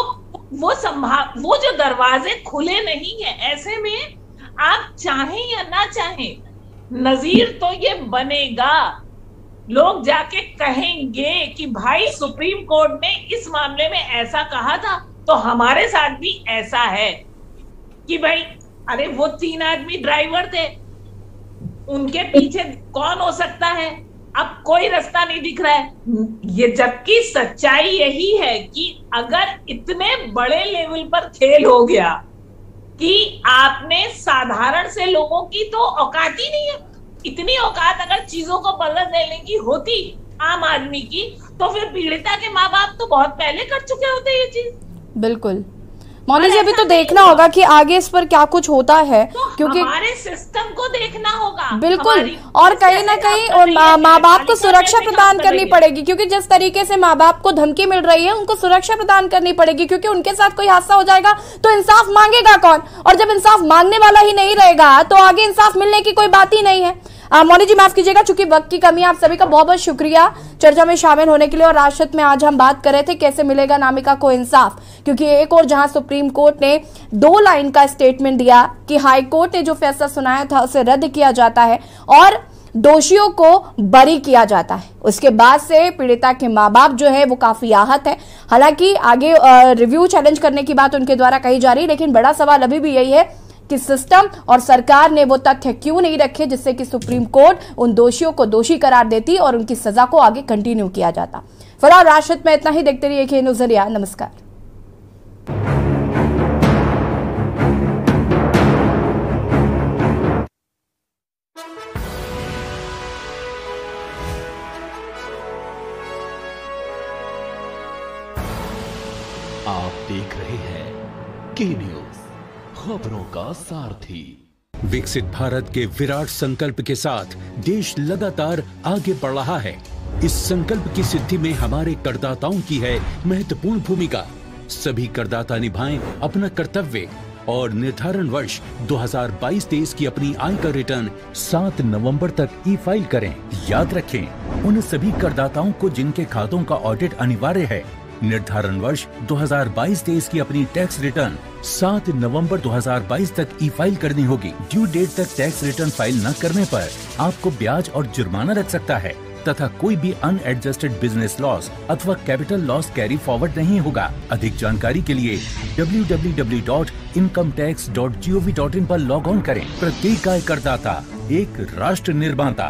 L: वो जो दरवाजे खुले नहीं है। ऐसे में आप चाहें या ना चाहें नजीर तो ये बनेगा, लोग जाके कहेंगे कि भाई सुप्रीम कोर्ट ने इस मामले में ऐसा कहा था तो हमारे साथ भी ऐसा है कि भाई अरे वो 3 आदमी ड्राइवर थे, उनके पीछे कौन हो सकता है, अब कोई रास्ता नहीं दिख रहा है। ये जबकि सच्चाई यही है कि अगर इतने बड़े लेवल पर खेल हो गया कि आपने साधारण से लोगों की तो औकात ही नहीं है, इतनी औकात अगर चीजों को बदल देने की होती आम आदमी की तो फिर पीड़िता के माँ बाप तो बहुत पहले कर चुके होते ये चीज।
A: बिल्कुल मौनी जी, अभी तो देखना होगा कि आगे इस पर क्या कुछ होता है,
L: तो
A: क्योंकि
L: हमारे सिस्टम को देखना होगा।
A: बिल्कुल, और कहीं ना कहीं माँ बाप को सुरक्षा प्रदान करनी पड़ेगी, क्योंकि जिस तरीके से माँ बाप को धमकी मिल रही है उनको सुरक्षा प्रदान करनी पड़ेगी, क्योंकि उनके साथ कोई हादसा हो जाएगा तो इंसाफ मांगेगा कौन, और जब इंसाफ मांगने वाला ही नहीं रहेगा तो आगे इंसाफ मिलने की कोई बात ही नहीं है। मौनी जी माफ कीजिएगा, चूंकि वक्त की कमी है। आप सभी का बहुत बहुत शुक्रिया चर्चा में शामिल होने के लिए। और राजद में आज हम बात कर रहे थे कैसे मिलेगा नामिका को इंसाफ, क्योंकि एक और जहां सुप्रीम कोर्ट ने 2 लाइन का स्टेटमेंट दिया कि हाई कोर्ट ने जो फैसला सुनाया था उसे रद्द किया जाता है और दोषियों को बरी किया जाता है। उसके बाद से पीड़िता के माँ बाप जो है वो काफी आहत है। हालांकि आगे रिव्यू चैलेंज करने की बात उनके द्वारा कही जा रही है, लेकिन बड़ा सवाल अभी भी यही है कि सिस्टम और सरकार ने वो तथ्य क्यों नहीं रखे जिससे कि सुप्रीम कोर्ट उन दोषियों को दोषी करार देती और उनकी सजा को आगे कंटिन्यू किया जाता। फिलहाल राशिद में इतना ही। देखते रहिए नजरिया। नमस्कार।
F: आप देख रहे हैं के न्यूज, खबरों का सारथी।
M: विकसित भारत के विराट संकल्प के साथ देश लगातार आगे बढ़ रहा है। इस संकल्प की सिद्धि में हमारे करदाताओं की है महत्वपूर्ण भूमिका। सभी करदाता निभाएं अपना कर्तव्य और निर्धारण वर्ष 2022-23 की अपनी आय का रिटर्न 7 नवंबर तक ई फाइल करें। याद रखें, उन सभी करदाताओं को जिनके खातों का ऑडिट अनिवार्य है, निर्धारण वर्ष 2022-23 की अपनी टैक्स रिटर्न 7 नवंबर 2022 तक ई फाइल करनी होगी। ड्यू डेट तक टैक्स रिटर्न फाइल न करने पर आपको ब्याज और जुर्माना लग सकता है तथा कोई भी अनएडजस्टेड बिजनेस लॉस अथवा कैपिटल लॉस कैरी फॉरवर्ड नहीं होगा। अधिक जानकारी के लिए www.incometax.gov.in पर लॉग ऑन करें। प्रत्येक आय करदाता एक राष्ट्र निर्माता।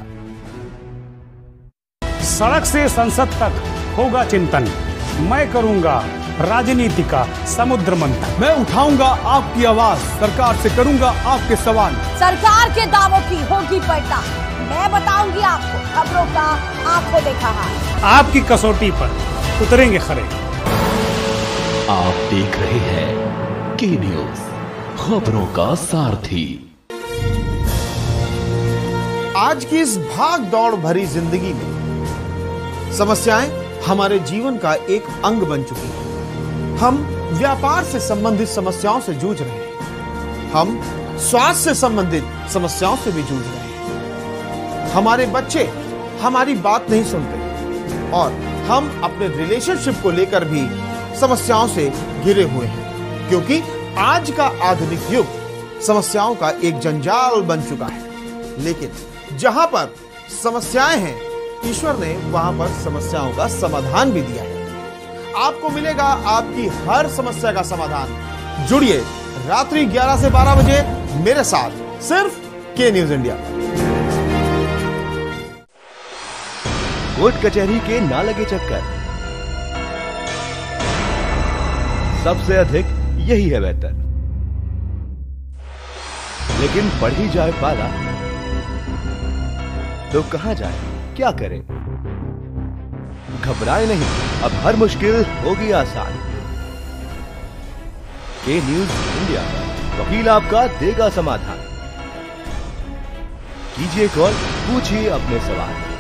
N: सड़क से संसद तक होगा चिंतन, मैं करूंगा राजनीति का समुद्र मंथन।
O: मैं उठाऊंगा आपकी आवाज, सरकार से करूंगा आपके सवाल।
A: सरकार के दावों की होगी पलटा, मैं बताऊंगी आपको खबरों का आंखों देखा हाल।
N: आपकी कसौटी पर उतरेंगे खरे।
F: आप देख रहे हैं के न्यूज, खबरों का सारथी।
O: आज की इस भाग दौड़ भरी जिंदगी में समस्याएं हमारे जीवन का एक अंग बन चुकी है। हम व्यापार से संबंधित समस्याओं से जूझ रहे हैं, हम स्वास्थ्य से संबंधित समस्याओं से भी जूझ रहे हैं। हमारे बच्चे हमारी बात नहीं सुनते और हम अपने रिलेशनशिप को लेकर भी समस्याओं से घिरे हुए हैं, क्योंकि आज का आधुनिक युग समस्याओं का एक जंजाल बन चुका है। लेकिन जहां पर समस्याएं हैं, ईश्वर ने वहां पर समस्याओं का समाधान भी दिया है। आपको मिलेगा आपकी हर समस्या का समाधान। जुड़िए रात्रि 11 से 12 बजे मेरे साथ सिर्फ के न्यूज इंडिया।
P: कोर्ट कचहरी के ना लगे चक्कर, सबसे अधिक यही है बेहतर। लेकिन बढ़ ही जाए पाला तो कहां जाए, क्या करें? घबराए नहीं, अब हर मुश्किल होगी आसान। के न्यूज इंडिया वकील आपका देगा समाधान। कीजिए कॉल, पूछिए अपने सवाल।